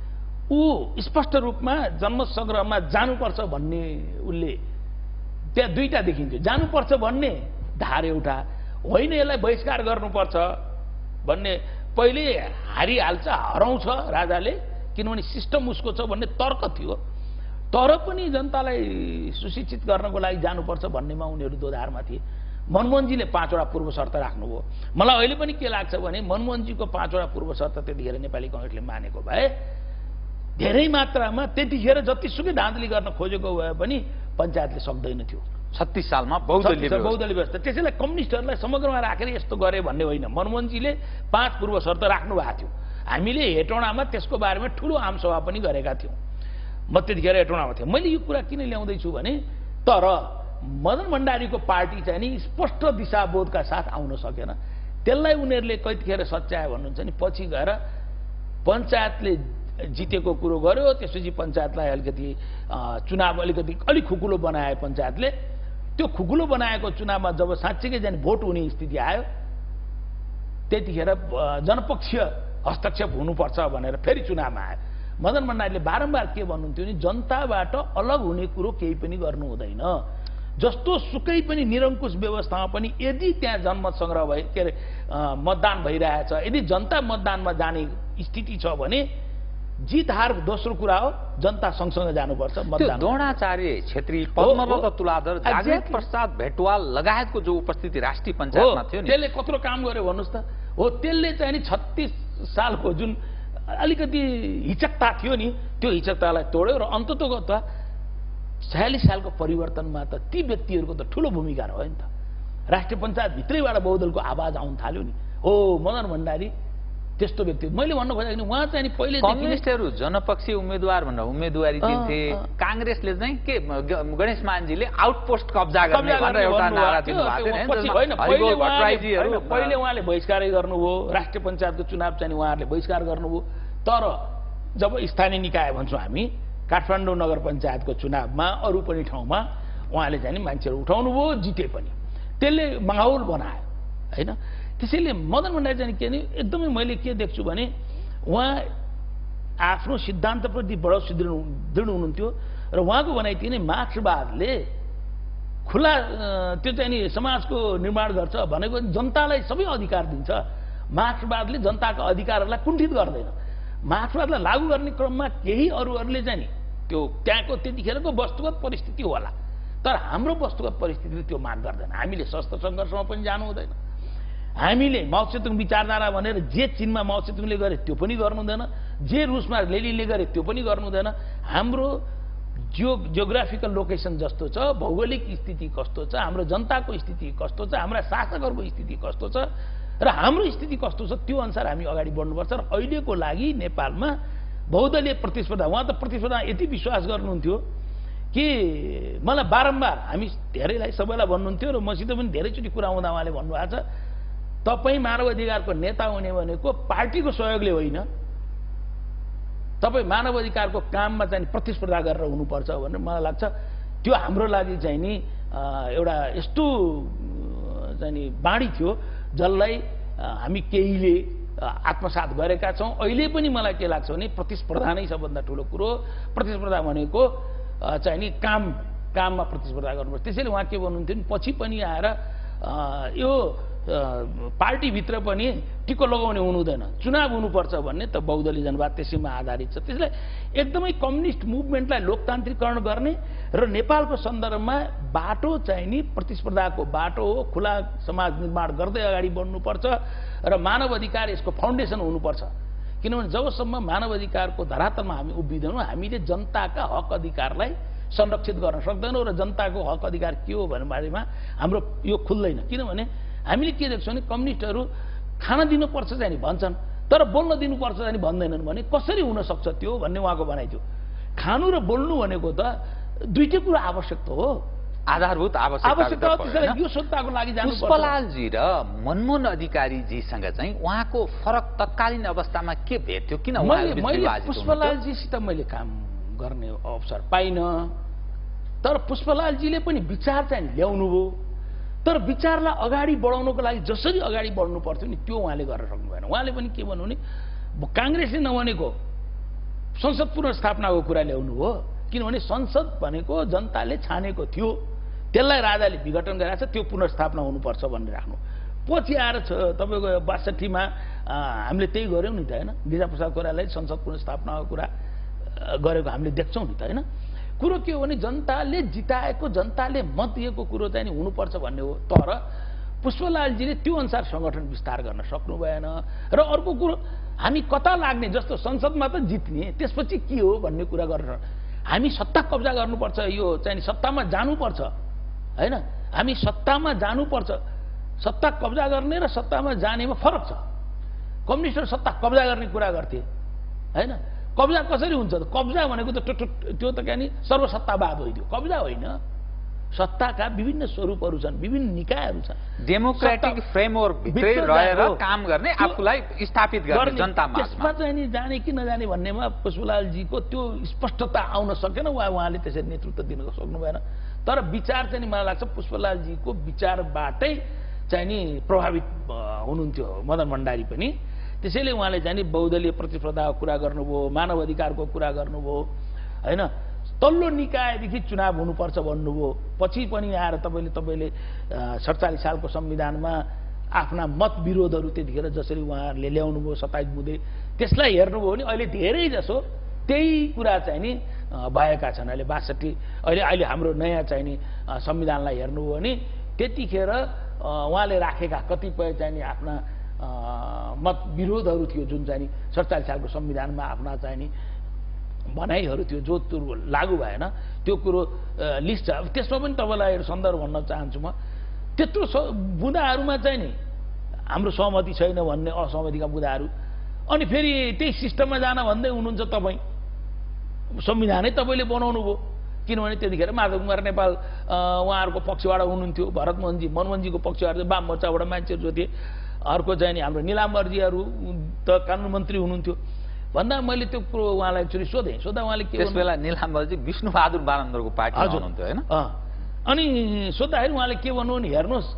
ऊ स्पष्ट रूपमा जनमत-सङ्ग्रहमा जानुपर्छ भन्ने उसले त्यहाँ दुईटा देखिन्थ्यो। जानुपर्छ भन्ने धार एउटा, होइन यसलाई बहिष्कार गर्नुपर्छ भन्ने। पहिले हारिहाल्छ, हराउँछ राजाले, किनभने सिस्टम उसको छ भन्ने तर्क थियो। तर पनि जनतालाई सुशिक्षित गर्नको लागि जानुपर्छ भन्नेमा उनीहरू दोधारमा थिए। मनमोहनजीले 5 वटा पूर्व शर्त राख्नुभयो। मलाई अहिले पनि के लाग्छ भने मनमोहनजीको 5 वटा पूर्व शर्त त्यतिखेर नेपाली कङ्ग्रेसले मानेको भए धेरै मात्रामा त्यतिखेर जतिसुकै धाँधली गर्न खोजेको भए पनि पञ्चायतले सक्दैन थियो। 36 सालमा बहुदलीय व्यवस्था। त्यसैलाई कम्युनिस्टहरूलाई समग्रमा राखेर यस्तो गरे भन्ने होइन। मनमोहनजीले 5 पूर्व शर्त राख्नु भएको थियो। हामीले हेटौँडामा त्यसको बारेमा ठुलो आमसभा पनि गरेका थियौँ। म त्यतिखेर हेटौँडामा थिएँ। मैले यो कुरा किन ल्याउँदैछु भने तर मदन भण्डारीको पार्टी चाहिँ नि स्पष्ट दिशाबोधका साथ आउन सकेन। त्यसलाई उनीहरूले कतिखेर सच्याए भन्नुहुन्छ नि, पछि गएर पञ्चायतले जितेको कुरो गर्यो, त्यसपछि पञ्चायतलाई अलिकति चुनाव अलिक खुकुलो बनाए पञ्चायतले। त्यो खुकुलो बनाएको चुनावमा जब साँच्चीकै जाने भोट हुने स्थिति आयो त्यतिखेर जनपक्षीय हस्तक्षेप हुनुपर्छ भनेर फेरि चुनावमा आयो। मदन भण्डारीले बारम्बार के भन्नुहुन्थ्यो नि, जनताबाट अलग हुने कुरो केही पनि गर्नु हुँदैन। जस्तो सुकै पनि निरङ्कुश व्यवस्थामा पनि यदि त्यहाँ जनमत सङ्ग्रह भए के अरे मतदान भइरहेछ, यदि जनता मतदानमा जाने स्थिति छ भने जित हार दोस्रो कुरा हो, जनता सँगसँगै जानुपर्छ मतदान। द्रोणाचार्य छेत्री, पद्मव्रत तुलाधर, जागृत प्रसाद भेटवाल लगायतको जो उपस्थिति राष्ट्रिय पञ्चायतमा थियो नि, त्यसले कत्रो काम गर्यो भन्नुहोस् त। हो, त्यसले चाहिँ नि 36 सालको जुन अलिकति हिचकता थियो नि, त्यो हिचकतालाई तोड्यो र अन्ततोगत 46 सालको परिवर्तनमा त ती व्यक्तिहरूको त ठुलो भूमिका रह्यो नि त। राष्ट्रिय पञ्चायत भित्रैबाट बहुदलको आवाज आउन थाल्यो नि। हो, मदन भण्डारी त्यस्तो व्यक्ति। मैले भन्नु खोजेको नि, उहाँ चाहिँ नि पहिले कम्युनिस्टहरू जनपक्षीय उम्मेदवार भनेर उम्मेदवारी दिन्थे। काङ्ग्रेसले चाहिँ के गणेश मानजीले आउटपोस्ट कब्जा गर्ने भनेर एउटा नारा दिनुभएको। पहिले उहाँले बहिष्कारै गर्नुभयो, राष्ट्रिय पञ्चायतको चुनाव चाहिँ उहाँहरूले बहिष्कार गर्नुभयो। तर जब स्थानीय निकाय भन्छौँ हामी, काठमाडौँ नगर पञ्चायतको चुनावमा अरू पनि ठाउँमा उहाँले चाहिँ नि मान्छेहरू उठाउनु भयो, जिते पनि। त्यसले माहौल बनायो होइन। त्यसैले मदन भण्डारी चाहिँ के नि एकदमै मैले के देख्छु भने उहाँ आफ्नो सिद्धान्तप्रति बडो दृढ हुनुहुन्थ्यो र उहाँको भनाइ थियो नि मार्क्सवादले खुला त्यो चाहिँ नि समाजको निर्माण गर्छ भनेको जनतालाई सबै अधिकार दिन्छ। मार्क्सवादले जनताको अधिकारहरूलाई कुण्ठित गर्दैन। मार्क्सवादलाई लागू गर्ने क्रममा केही अरूहरूले चाहिँ नि त्यो त्यहाँको त्यतिखेरको वस्तुगत परिस्थिति होला, तर हाम्रो वस्तुगत परिस्थितिले त्यो माग गर्दैन। हामीले शस्त्र सङ्घर्षमा पनि जानु हुँदैन। हामीले माओ सेतुङ विचारधारा भनेर जे चीनमा माओ सेतुङले गरे त्यो पनि गर्नु हुँदैन, जे रुसमा लेनिनले गरे त्यो पनि गर्नु हुँदैन। हाम्रो जियोग्राफिकल लोकेसन जस्तो छ, भौगोलिक स्थिति कस्तो छ, हाम्रो जनताको स्थिति कस्तो छ, हाम्रा शासकहरूको स्थिति कस्तो छ र हाम्रो स्थिति कस्तो छ, त्यो अनुसार हामी अगाडि बढ्नुपर्छ। र अहिलेको लागि नेपालमा बहुदलीय प्रतिस्पर्धा, उहाँ त प्रतिस्पर्धा यति विश्वास गर्नुहुन्थ्यो कि मलाई बारम्बार हामी धेरैलाई सबैलाई भन्नुहुन्थ्यो र मसित पनि धेरैचोटि कुरा हुँदा उहाँले भन्नुभएको छ, तपाईँ मानव अधिकारको नेता हुने भनेको पार्टीको सहयोगले होइन, तपाईँ मानव अधिकारको काममा चाहिँ प्रतिस्पर्धा गरेर हुनुपर्छ भनेर मलाई लाग्छ। त्यो हाम्रो लागि चाहिँ नि एउटा यस्तो चाहिँ नि बाणी थियो जसलाई हामी केहीले आत्मसात गरेका छौँ। अहिले पनि मलाई के लाग्छ भने प्रतिस्पर्धा नै सबभन्दा ठुलो कुरो। प्रतिस्पर्धा भनेको चाहिँ नि काममा प्रतिस्पर्धा गर्नुपर्छ। त्यसैले उहाँ के भन्नुहुन्थ्यो नि, पछि पनि आएर यो पार्टीभित्र पनि टिको लगाउने हुनु हुँदैन, चुनाव हुनुपर्छ भन्ने त बहुदलीय जनवाद त्यसैमा आधारित छ। त्यसलाई एकदमै कम्युनिस्ट मुभमेन्टलाई लोकतान्त्रिकरण गर्ने र नेपालको सन्दर्भमा बाटो चाहिँ नि प्रतिस्पर्धाको बाटो हो, खुला समाज निर्माण गर्दै अगाडि बढ्नुपर्छ र मानव अधिकार यसको फाउन्डेसन हुनुपर्छ। किनभने जबसम्म मानव अधिकारको धरातलमा हामी उभिँदैनौँ, हामीले जनताका हक अधिकारलाई संरक्षित गर्न सक्दैनौँ र जनताको हक अधिकार के हो भन्ने बारेमा हाम्रो यो खुल्दैन। किनभने हामीले के देख्छौँ भने कम्युनिस्टहरू खान दिनुपर्छ चाहिँ नि भन्छन्, तर बोल्न दिनुपर्छ चाहिँ नि भन्दैनन्। भने कसरी हुन सक्छ त्यो भन्ने उहाँको भनाइ थियो। खानु र बोल्नु भनेको त दुईटै कुरा आवश्यक त हो, आधारभूत आवश्यकता हो। त्यसैले यो सत्ताको लागि जानु पर्छ। पुष्पलालजी र मनमोहन अधिकारीजीसँग चाहिँ उहाँको फरक तत्कालीन अवस्थामा के भेट थियो? किन मैले पुष्पलालजीसित मैले काम गर्ने अवसर पाइनँ, तर पुष्पलालजीले पनि विचार चाहिँ ल्याउनु भयो, तर विचारलाई अगाडि बढाउनको लागि जसरी अगाडि बढ्नु पर्थ्यो नि त्यो उहाँले गर्न सक्नु भएन। उहाँले पनि के भन्नु भने काङ्ग्रेसले नभनेको संसद पुनर्स्थापनाको कुरा ल्याउनु हो, किनभने संसद भनेको जनताले छानेको थियो, त्यसलाई राजाले विघटन गरेछ, त्यो पुनर्स्थापना हुनुपर्छ भनेर राख्नु। पछि आएर तपाईँको 62मा हामीले त्यही गऱ्यौँ नि त होइन, गिरिजाप्रसाद कोइरालाले संसद पुनर्स्थापनाको कुरा गरेको हामीले देख्छौँ नि त होइन। कुरो के हो भने जनताले जिताएको, जनताले मत दिएको कुरो चाहिँ नि हुनुपर्छ भन्ने हो। तर पुष्पलालजीले त्यो अनुसार सङ्गठन विस्तार गर्न सक्नु भएन। र अर्को कुरो, हामी कता लाग्ने, जस्तो संसदमा त जित्ने, त्यसपछि के हो भन्ने कुरा गरेर हामी सत्ता कब्जा गर्नुपर्छ, यो चाहिँ सत्तामा जानुपर्छ होइन। हामी सत्तामा जानुपर्छ। सत्ता कब्जा गर्ने र सत्तामा जानेमा फरक छ। कम्युनिस्टहरू सत्ता कब्जा गर्ने कुरा गर्थे होइन। कब्जा कसरी हुन्छ त? कब्जा भनेको त त्यो त क्या नि सर्वसत्तावाद होइन, कब्जा होइन। सत्ताका विभिन्न स्वरूपहरू छन्, विभिन्न निकायहरू छन्। डेमोक्रेटिक फ्रेमवर्क भित्रै रहेर काम गर्ने, आफूलाई स्थापित गर्ने जनतामा। त्यसमा चाहिँ नि जाने कि नजाने भन्नेमा पुष्पलालजीको त्यो स्पष्टता आउन सकेन, उहाँले त्यसरी नेतृत्व दिन सक्नु भएन। तर विचार चाहिँ नि मलाई लाग्छ पुष्पलालजीको विचारबाटै चाहिँ नि प्रभावित हुनुहुन्थ्यो मदन भण्डारी पनि। त्यसैले उहाँले चाहिँ नि बहुदलीय प्रतिस्पर्धाको कुरा गर्नुभयो, मानव अधिकारको कुरा गर्नुभयो होइन। तल्लो निकायदेखि चुनाव हुनुपर्छ भन्नुभयो। पछि पनि आएर तपाईँले 47 सालको संविधानमा आफ्ना मत विरोधहरू त्यतिखेर जसरी उहाँहरूले ल्याउनुभयो 27 बुँदे, त्यसलाई हेर्नुभयो भने अहिले धेरै जसो त्यही कुरा चाहिँ नि भएका छन्। अहिले 62 अहिले हाम्रो नयाँ चाहिँ नि संविधानलाई हेर्नुभयो भने त्यतिखेर उहाँले राखेका कतिपय चाहिँ नि आफ्ना मत विरोधहरू थियो, जुन चाहिँ नि 47 सालको संविधानमा आफ्ना चाहिँ नि भनाइहरू थियो, जो त्यो लागू भएन, त्यो कुरो लिस्ट छ। अब त्यसमा पनि तपाईँलाई सन्दर्भ भन्न चाहन्छु म। त्यत्रो बुँदाहरूमा चाहिँ नि हाम्रो सहमति छैन भन्ने असहमतिका बुँदाहरू, अनि फेरि त्यही सिस्टममा जान भन्दै हुनुहुन्छ तपाईँ। संविधानै तपाईँले बनाउनु भयो, किनभने त्यतिखेर माधव कुमार नेपाल उहाँहरूको पक्षबाट हुनुहुन्थ्यो, भरत मोहनजी मनमोहनजीको पक्षबाट वाम मोर्चाबाट मान्छेहरू जो थिए, अर्को चाहिँ नि हाम्रो निलाम्बरजीहरू त कानुन मन्त्री हुनुहुन्थ्यो। भन्दा मैले त्यो कुरो उहाँलाई एक्चुअली सोधा उहाँले के त्यस बेला निलाम्बरजी विष्णुबहादुर बारन्दरको पार्टीमा हुनुहुन्थ्यो होइन। अनि सोद्धाखेरि उहाँले के भन्नु भने हेर्नुहोस्,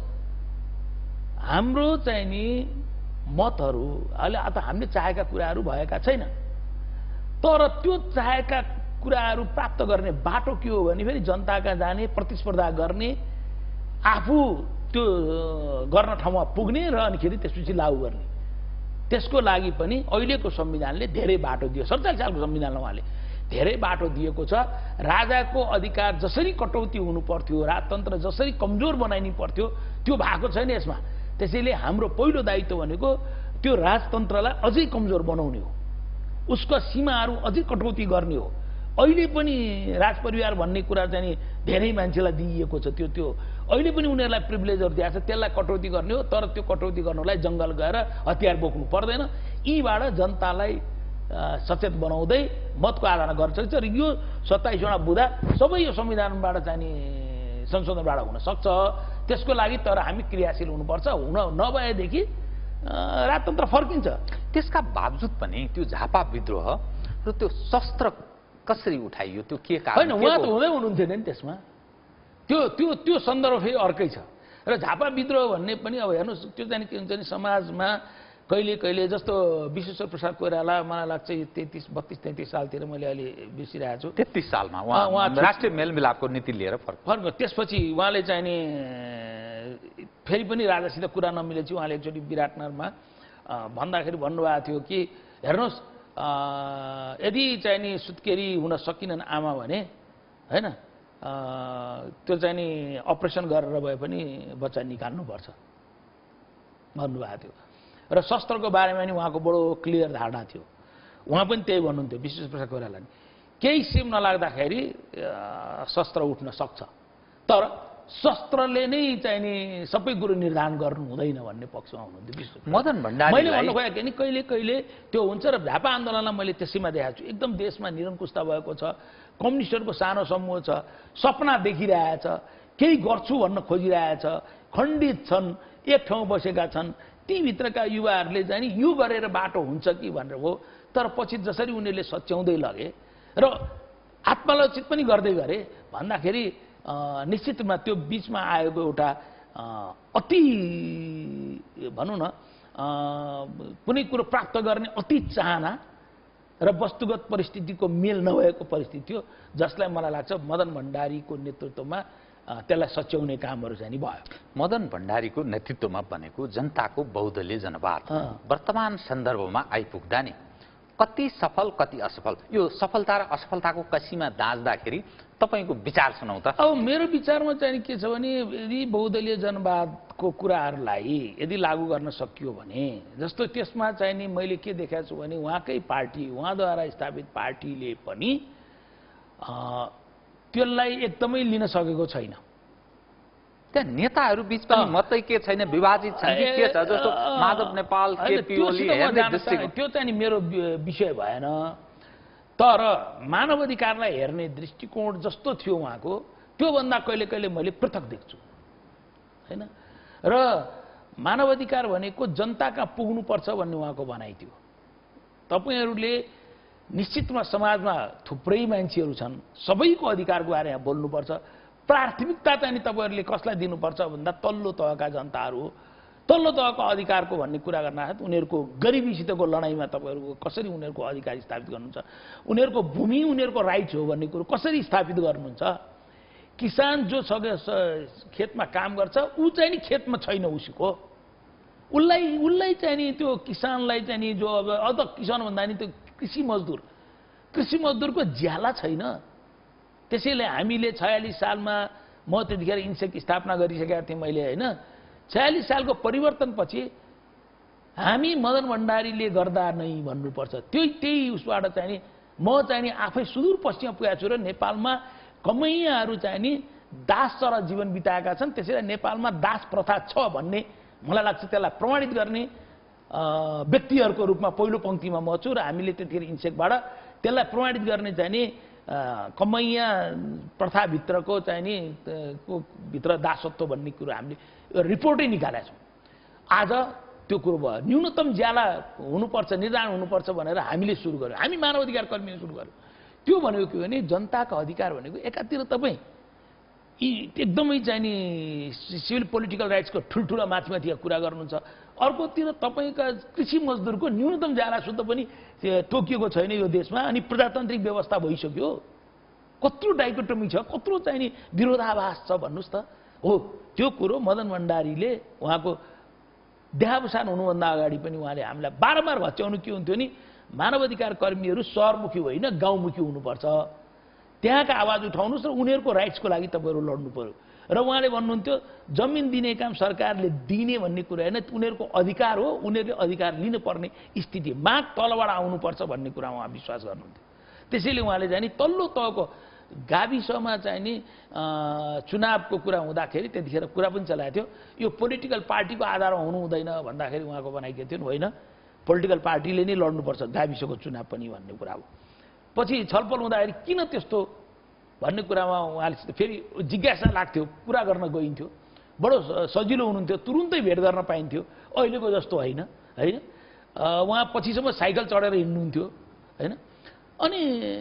हाम्रो चाहिँ नि मतहरू अहिले त हामीले चाहेका कुराहरू भएका छैन, तर त्यो चाहेका कुराहरू प्राप्त गर्ने बाटो के हो भने फेरि जनताका जाने, प्रतिस्पर्धा गर्ने, आफू त्यो गर्न ठाउँमा पुग्ने र अनिखेरि त्यसपछि लागू गर्ने। त्यसको लागि पनि अहिलेको संविधानले धेरै बाटो दियो। 47 सालको संविधानमा उहाँले धेरै बाटो दिएको छ। राजाको अधिकार जसरी कटौती हुनु पर्थ्यो, राजतन्त्र जसरी कमजोर बनाइनु पर्थ्यो, त्यो भएको छैन यसमा। त्यसैले हाम्रो पहिलो दायित्व भनेको त्यो राजतन्त्रलाई अझै कमजोर बनाउने हो, उसको सीमाहरू अझै कटौती गर्ने हो। अहिले पनि राजपरिवार भन्ने कुरा चाहिँ नि धेरै मान्छेलाई दिइएको छ, त्यो अहिले पनि उनीहरूलाई प्रिभिलेजहरू दिएको छ, त्यसलाई कटौती गर्ने हो। तर त्यो कटौती गर्नलाई जङ्गल गएर हतियार बोक्नु पर्दैन। यीबाट जनतालाई सचेत बनाउँदै मतको आधारमा गर्न सक्छ। र यो 27वटा बुँदा सबै यो संविधानबाट चाहिँ नि संशोधनबाट हुन सक्छ। त्यसको लागि तर हामी क्रियाशील हुनुपर्छ। नभएदेखि राजतन्त्र फर्किन्छ। त्यसका बावजुद पनि त्यो झापा विद्रोह र त्यो शस्त्र कसरी उठाइयो, त्यो के कारण? होइन, उहाँ त हुँदै हुनुहुन्थ्यो नि त्यसमा। त्यो सन्दर्भ फेरि अर्कै छ। र झापा विद्रोह भन्ने पनि अब हेर्नुहोस्, त्यो चाहिँ के हुन्छ नि समाजमा कहिले कहिले, जस्तो विश्वेश्वर प्रसाद कोइराला मलाई लाग्छ 32-33 सालतिर, मैले अहिले बिर्सिरहेको छु, 33 सालमा उहाँ राष्ट्रिय मेलमिलापको नीति लिएर फर्क। त्यसपछि उहाँले चाहिँ नि फेरि पनि राजासित कुरा नमिलेपछि उहाँले एकचोटि विराटनगरमा भन्दाखेरि भन्नुभएको थियो कि हेर्नुहोस्, यदि चाहिँ नि सुत्केरी हुन सकिनन् आमा भने होइन, त्यो चाहिँ नि अपरेसन गरेर भए पनि बच्चा निकाल्नुपर्छ भन्नुभएको थियो। र शस्त्रको बारेमा नि उहाँको बडो क्लियर धारणा थियो। उहाँ पनि त्यही भन्नुहुन्थ्यो, विश्वेश्वर प्रसाद कोइराला नि, केही सिम नलाग्दाखेरि शस्त्र उठ्न सक्छ, तर शस्त्रले नै चाहिँ नि सबै कुरो निर्धारण गर्नु हुँदैन भन्ने पक्षमा हुनुहुन्थ्यो मदन भण्डारी। मैले भन्नु खोजेको नि कहिले कहिले त्यो हुन्छ। र झापा आन्दोलनलाई मैले त्यसैमा देखाएको छु, एकदम देशमा निरङ्कुशता भएको छ, कम्युनिस्टहरूको सानो समूह छ, सपना देखिरहेछ, केही गर्छु भन्न खोजिरहेछ, खण्डित छन्, एक ठाउँ बसेका छन्। ती भित्रका युवाहरूले चाहिँ नि यो गरेर बाटो हुन्छ कि भनेर हो। तर पछि जसरी उनीहरूले सच्याउँदै लगे र आत्मालोचित पनि गर्दै गरे भन्दाखेरि निश्चित रूपमा त्यो बिचमा आएको एउटा अति भनौँ न कुनै कुरो प्राप्त गर्ने अति चाहना र वस्तुगत परिस्थितिको मेल नभएको परिस्थिति थियो, जसलाई मलाई लाग्छ मदन भण्डारीको नेतृत्वमा त्यसलाई सच्याउने कामहरू चाहिँ नि भयो। मदन भण्डारीको नेतृत्वमा बनेको जनताको बहुदलीय जनवाद वर्तमान सन्दर्भमा आइपुग्दा नि कति सफल कति असफल, यो सफलता र असफलताको कसीमा दाँच्दाखेरि तपाईँको विचार सुनाउ त। अब मेरो विचारमा चाहिँ के छ भने यदि बहुदलीय जनवादको कुराहरूलाई यदि लागू गर्न सकियो भने, जस्तो त्यसमा चाहिँ नि मैले के देखाएको छु भने उहाँकै पार्टी, उहाँद्वारा स्थापित पार्टीले पनि त्यसलाई एकदमै लिन सकेको छैन। त्यहाँ नेताहरू बीच पनि मतै के छैन, विभाजित छ कि के छ, जस्तो माधव नेपाल, केपी ओली त्यो चाहिँ नि मेरो विषय भएन। तर मानव अधिकारलाई हेर्ने दृष्टिकोण जस्तो थियो उहाँको, त्योभन्दा कहिले कहिले मैले पृथक देख्छु हैन। र मानव अधिकार भनेको जनता कहाँ पुग्नुपर्छ भन्ने उहाँको भनाइ थियो। तपाईहरूले निश्चित रूपमा समाजमा थुप्रै मान्छेहरू छन्, सबैको अधिकारको बारेमा बोल्नुपर्छ। प्राथमिकता चाहिँ नि तपाईँहरूले कसलाई दिनुपर्छ भन्दा तल्लो तहका जनताहरू हो। तल्लो तहको अधिकारको भन्ने कुरा गर्नासाथ उनीहरूको गरिबीसितको लडाइँमा तपाईँहरूको कसरी उनीहरूको अधिकार स्थापित गर्नुहुन्छ, उनीहरूको भूमि उनीहरूको राइट्स हो भन्ने कुरो कसरी स्थापित गर्नुहुन्छ। किसान जो खेतमा काम गर्छ ऊ चाहिँ नि खेतमा छैन, उसको उसलाई चाहिँ नि त्यो किसानलाई चाहिँ नि जो अब किसान भन्दा नि त्यो कृषि मजदुरको ज्याला छैन। त्यसैले हामीले 46 सालमा म त्यतिखेर इन्सेक स्थापना गरिसकेका थिएँ मैले हैन। 46 सालको परिवर्तनपछि हामी मदन भण्डारीले गर्दा नै भन्नुपर्छ। त्यही उसबाट चाहिँ नि म चाहिँ नि आफै सुदूरपश्चिममा पुगेको छु र नेपालमा कमैयाहरू चाहिँ नि दास चरा जीवन बिताएका छन्। त्यसैले नेपालमा दास प्रथा छ भन्ने मलाई लाग्छ त्यसलाई प्रमाणित गर्ने व्यक्तिहरूको रूपमा पहिलो पंक्तिमा म छु र हामीले त्यतिखेर इन्सेकबाट त्यसलाई प्रमाणित गर्ने चाहिँ नि कमैया प्रथाभित्रको चाहिँ नि भित्र दासत्व भन्ने कुरो हामीले रिपोर्टै निकालेका छौँ। आज त्यो कुरो भयो, न्यूनतम ज्याला हुनुपर्छ, निर्धारण हुनुपर्छ भनेर हामीले सुरु गर्यौँ, हामी मानव अधिकार कर्मीले सुरु गर्यौँ। त्यो भनेको के भने जनताको अधिकार भनेको एकातिर तपाईँ यी एकदमै चाहिँ नि सिभिल पोलिटिकल राइट्सको ठुल्ठुला माथिका कुरा गर्नुहुन्छ, अर्कोतिर तपाईँका कृषि मजदुरको न्यूनतम ज्याला शुद्ध पनि तोकिएको छैन यो देशमा। अनि प्रजातान्त्रिक व्यवस्था भइसक्यो, कत्रो डाइकोटोमी छ, कत्रो चाहिँ नि विरोधाभास छ भन्नुहोस् त। हो त्यो कुरो मदन भण्डारीले उहाँको देहावसान हुनुभन्दा अगाडि पनि उहाँले हामीलाई बारम्बार भच्याउनु के हुन्थ्यो नि, मानव अधिकार कर्मीहरू सहरमुखी होइन गाउँमुखी हुनुपर्छ, त्यहाँका आवाज उठाउनुहोस् र उनीहरूको राइट्सको लागि तपाईँहरू लड्नु पर्यो। र उहाँले भन्नुहुन्थ्यो जमिन दिने काम सरकारले दिने भन्ने कुरा होइन, उनीहरूको अधिकार हो, उनीहरूले अधिकार लिनुपर्ने स्थिति, माग तलबाट आउनुपर्छ भन्ने कुरा उहाँ विश्वास गर्नुहुन्थ्यो। त्यसैले उहाँले चाहिँ नि तल्लो तहको गाविसमा चाहिँ नि चुनावको कुरा हुँदाखेरि त्यतिखेर कुरा पनि चलाएको थियो, यो पोलिटिकल पार्टीको आधारमा हुनु हुँदैन भन्दाखेरि उहाँको भनाइ के थियो होइन, पोलिटिकल पार्टीले नै लड्नुपर्छ गाविसको चुनाव पनि भन्ने कुरा हो। पछि छलफल हुँदाखेरि किन त्यस्तो भन्ने कुरामा उहाँले फेरि जिज्ञासा लाग्थ्यो, कुरा गर्न गइन्थ्यो, बडो सजिलो हुनुहुन्थ्यो, तुरुन्तै भेट गर्न पाइन्थ्यो। अहिलेको जस्तो होइन हैन, उहाँ पछिसम्म साइकल चढेर हिँड्नुहुन्थ्यो हैन। अनि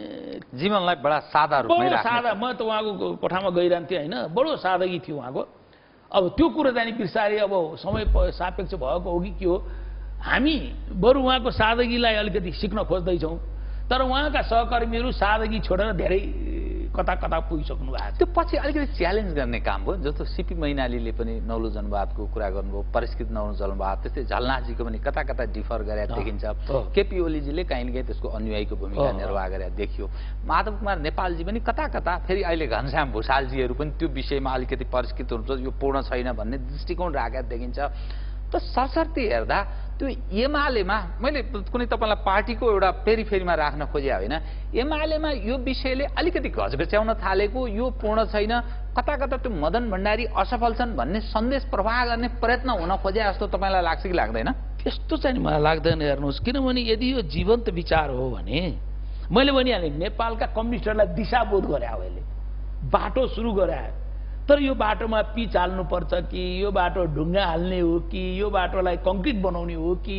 जीवनलाई बडा सादा रूपमै राख्ने, सादा, म त उहाँको कोठामा गइरहन्थेँ होइन, बडो सादगी थियो उहाँको। अब त्यो कुरो जानी बिर्सारे, अब समय सापेक्ष भएको हो कि के हो, हामी बरु उहाँको सादगीलाई अलिकति सिक्न खोज्दैछौँ, तर उहाँका सहकर्मीहरू सादगी छोडेर धेरै कता कता पुगिसक्नु भएको छ। त्यो पछि अलिकति च्यालेन्ज गर्ने काम भयो, जस्तो सिपी मैनालीले पनि नौलो जनवादको कुरा गर्नुभयो, परिष्कृत नौलो जनवाद, त्यस्तै झलनाथजीको पनि कता कता डिफर गरेर देखिन्छ, केपी ओलीजीले कहीँ न कहीँ त्यसको अनुयायीको भूमिका निर्वाह गरेर देखियो, माधव कुमार नेपालजी पनि कता कता, फेरि अहिले घनश्याम भूषालजीहरू पनि त्यो विषयमा अलिकति परिष्कृत हुन्छ, यो पूर्ण छैन भन्ने दृष्टिकोण राखेर देखिन्छ। त सरसर्ती हेर्दा त्यो एमालेमा, मैले कुनै तपाईँलाई पार्टीको एउटा पेरिफेरीमा राख्न खोजे होइन, एमालेमा यो विषयले अलिकति घचघच्याउन थालेको, यो पूर्ण छैन, कता कता त्यो मदन भण्डारी असफल छन् भन्ने सन्देश प्रवाह गर्ने प्रयत्न हुन खोजे जस्तो तपाईँलाई लाग्छ कि लाग्दैन? त्यस्तो चाहिँ मलाई लाग्दैन। हेर्नुहोस्, किनभने यदि यो जीवन्त विचार हो भने मैले भनिहालेँ नेपालका कम्युनिस्टहरूलाई दिशाबोध गरे हो, यसले बाटो सुरु गरायो, तर यो बाटोमा पिच हाल्नुपर्छ कि यो बाटो ढुङ्गा हाल्ने हो कि यो बाटोलाई कङ्क्रिट बनाउने हो कि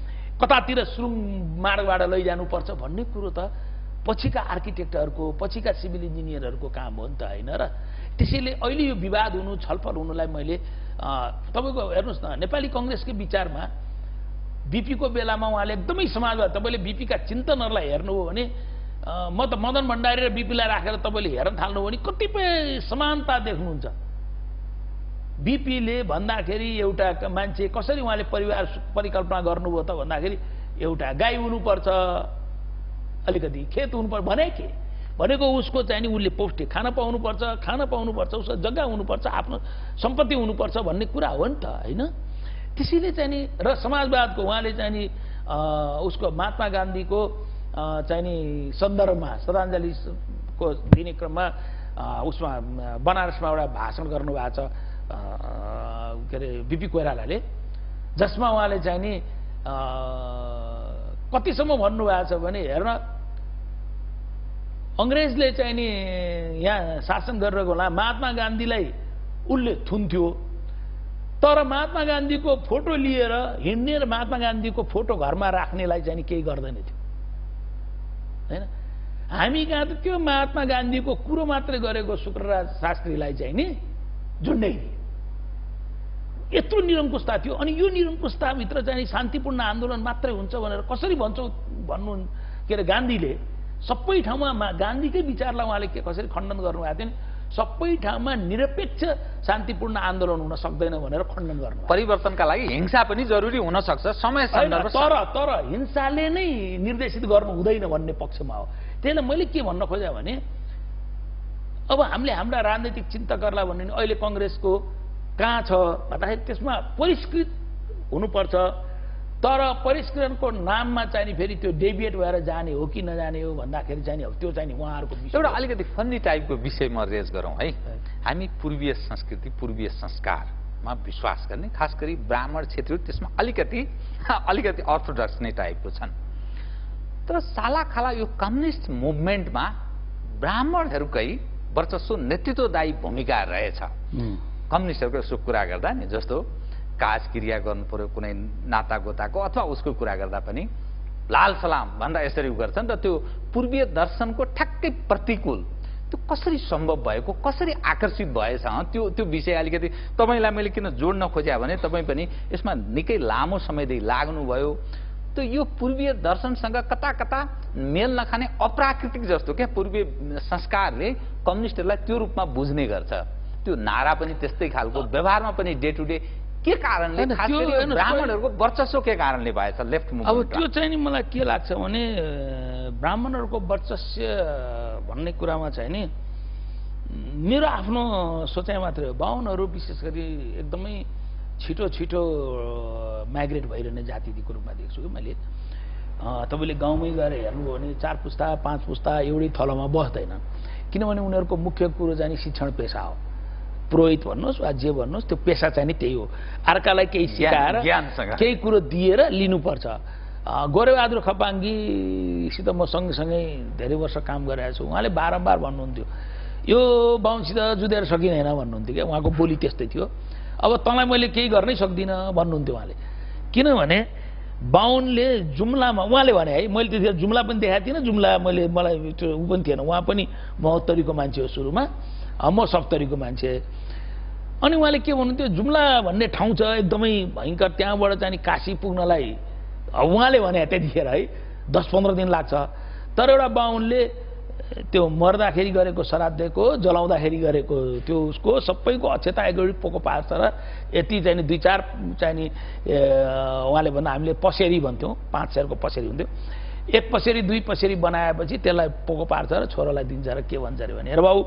कतातिर सुरुङ मार्गबाट लैजानुपर्छ भन्ने कुरो त पछिका आर्किटेक्टहरूको, पछिका सिभिल इन्जिनियरहरूको काम हो नि त होइन र। त्यसैले अहिले यो विवाद हुनु, छलफल हुनुलाई मैले तपाईँको हेर्नुहोस् न, नेपाली कङ्ग्रेसकै विचारमा बीपीको बेलामा उहाँले एकदमै समाजवाद, तपाईँले बीपीका चिन्तनहरूलाई हेर्नुभयो भने म त मदन भण्डारी र बीपीलाई राखेर तपाईँले हेर्न थाल्नुभयो भने कतिपय समानता देख्नुहुन्छ। बीपीले भन्दाखेरि एउटा मान्छे कसरी उहाँले परिवार परिकल्पना गर्नुभयो त भन्दाखेरि एउटा गाई हुनुपर्छ, अलिकति खेत हुनुपर्छ, भनेको उसको चाहिँ नि उसले पौष्टिक खाना पाउनुपर्छ, उसको जग्गा हुनुपर्छ, आफ्नो सम्पत्ति हुनुपर्छ भन्ने कुरा हो नि त, होइन? त्यसैले चाहिँ नि र समाजवादको उहाँले चाहिँ नि उसको महात्मा गान्धीको चाहिँ नि सन्दर्भमा श्रद्धाञ्जलीको दिने क्रममा उसमा बनारसमा एउटा भाषण गर्नुभएको छ के अरे बीपी कोइरालाले, जसमा उहाँले चाहिँ नि कतिसम्म भन्नुभएको छ भने हेर्न अङ्ग्रेजले चाहिँ नि यहाँ शासन गरिरहेको होला, महात्मा गान्धीलाई उसले थुन्थ्यो, तर महात्मा गान्धीको फोटो लिएर हिँड्ने र महात्मा गान्धीको फोटो घरमा राख्नेलाई चाहिँ केही गर्दैन थियो, होइन? हामी कहाँ त त्यो महात्मा गान्धीको कुरो मात्रै गरेको शुक्रराज शास्त्रीलाई चाहिँ नि झुन्डै यत्रो निरङ्कुशता थियो। अनि यो निरङ्कुशताभित्र चाहिँ शान्तिपूर्ण आन्दोलन मात्रै हुन्छ भनेर कसरी भन्छौ भन्नु के अरे गान्धीले सबै ठाउँमा गान्धीकै विचारलाई उहाँले के कसरी खण्डन गर्नुभएको थियो नि, सबै ठाउँमा निरपेक्ष शान्तिपूर्ण आन्दोलन हुन सक्दैन भनेर खण्डन गर्नु। परिवर्तनका लागि हिंसा पनि जरुरी हुन सक्छ, समय सन्दर्भ, तर हिंसाले नै निर्देशित गर्नु हुँदैन भन्ने पक्षमा हो। त्यसैले मैले के भन्न खोजेँ भने अब हामीले हाम्रा राजनैतिक चिन्तकहरूलाई भन्ने अहिले कङ्ग्रेसको कहाँ छ भन्दाखेरि त्यसमा परिष्कृत हुनुपर्छ, तर परिष्करणको नाममा चाहिँ फेरि त्यो डेभिएट भएर जाने हो कि नजाने हो भन्दाखेरि चाहिँ त्यो चाहिँ उहाँहरूको विषय एउटा अलिकति फन्नी टाइपको विषयमा रेज गरौँ है। हामी पूर्वीय संस्कृति पूर्वीय संस्कारमा विश्वास गर्ने, खास गरी ब्राह्मण क्षेत्रीहरू त्यसमा अलिकति अर्थोडक्स नै टाइपको छन्। तर सालाखाला यो कम्युनिस्ट मुभमेन्टमा ब्राह्मणहरूकै वर्चस्व नेतृत्वदायी भूमिका रहेछ। कम्युनिस्टहरूको यसो कुरा गर्दा नि, जस्तो काज क्रिया गर्नु पर्यो कुनै नाता गोताको अथवा उसको कुरा गर्दा पनि लाल सलाम भन्दा यसरी गर्छन्, र त्यो पूर्वीय दर्शनको ठ्याक्कै प्रतिकूल त्यो कसरी सम्भव भएको, कसरी आकर्षित भएछ त्यो विषय अलिकति तपाईँलाई मैले किन जोड्न खोजेँ भने तपाईँ पनि यसमा निकै लामो समयदेखि लाग्नुभयो। त्यो यो पूर्वीय दर्शनसँग कता कता मेल नखाने अप्राकृतिक जस्तो क्या पूर्वीय संस्कारले कम्युनिस्टहरूलाई त्यो रूपमा बुझ्ने गर्छ। त्यो नारा पनि त्यस्तै खालको, व्यवहारमा पनि डे टु डे के कारणले, खास गरी ब्राह्मणहरूको वर्चस्व के कारणले भएछ लेफ्ट मुभमेन्ट? अब त्यो चाहिँ नि मलाई के लाग्छ भने ब्राह्मणहरूको वर्चस्व भन्ने कुरामा चाहिँ नि मेरो आफ्नो सोचाइ मात्रै हो। बाहुनहरू विशेष गरी एकदमै छिटो माइग्रेट भइरहने जातिको रूपमा देख्छु कि मैले। तपाईँले गाउँमै गएर हेर्नुभयो भने 4 पुस्ता 5 पुस्ता एउटै थलोमा बस्दैन, किनभने उनीहरूको मुख्य कुरो चाहिँ शिक्षण पेसा हो। पुरोहित भन्नुहोस् वा जे भन्नुहोस्, त्यो पेसा चाहिँ नि त्यही हो। अर्कालाई केही सिकाएर केही कुरो दिएर लिनुपर्छ। गोरेबहादुर खपाङ्गीसित म सँगसँगै धेरै वर्ष काम गरिरहेको छु। उहाँले बारम्बार भन्नुहुन्थ्यो यो बाहुनसित जुधेर सकिँदैन भन्नुहुन्थ्यो क्या, उहाँको बोली त्यस्तै थियो। अब तँलाई मैले केही गर्नै सक्दिनँ भन्नुहुन्थ्यो उहाँले, किनभने बाहुनले जुम्लामा, उहाँले भने है, मैले त्यतिखेर जुम्ला पनि देखाएको थिइनँ, जुम्ला मलाई त्यो ऊ पनि थिएन, उहाँ पनि 72 मान्छे हो सुरुमा, म 70 मान्छे। अनि उहाँले के भन्नुहुन्थ्यो, जुम्ला भन्ने ठाउँ छ एकदमै भयङ्कर, त्यहाँबाट चाहिँ काशी पुग्नलाई उहाँले भने त्यतिखेर है 10-15 दिन लाग्छ। तर एउटा बाहुनले त्यो मर्दाखेरि गरेको श्राद्धको, जलाउँदाखेरि गरेको त्यो उसको सबैको अक्षता एकगढी पोको पार्छ र यति चाहिँ 2-4 चाहिँ उहाँले भन्दा हामीले पसेरी भन्थ्यौँ, 5 सेरको पसेरी हुन्थ्यो। 1 पसेरी 2 पसेरी बनाएपछि त्यसलाई पोको पार्छ र छोरालाई दिन्छ र के भन्छ अरे भने, हेर बाबु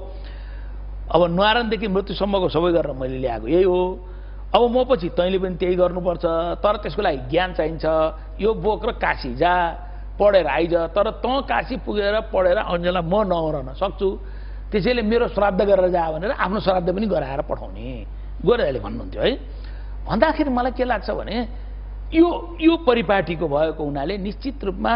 अब न्वारानदेखि मृत्युसम्मको सबै गरेर मैले ल्याएको यही हो, अब म पछि तैँले पनि त्यही गर्नुपर्छ, तर त्यसको लागि ज्ञान चाहिन्छ। यो बोक र काशी जा, पढेर आइज, तर तँ काशी पुगेर पढेर अन्जेला म नहरन सक्छु, त्यसैले मेरो श्राद्ध गरेर जा भनेर आफ्नो श्राद्ध पनि गराएर पठाउने गोरेले भन्नुहुन्थ्यो है। भन्दाखेरि मलाई के लाग्छ भने यो परिपाटीको भएको हुनाले निश्चित रूपमा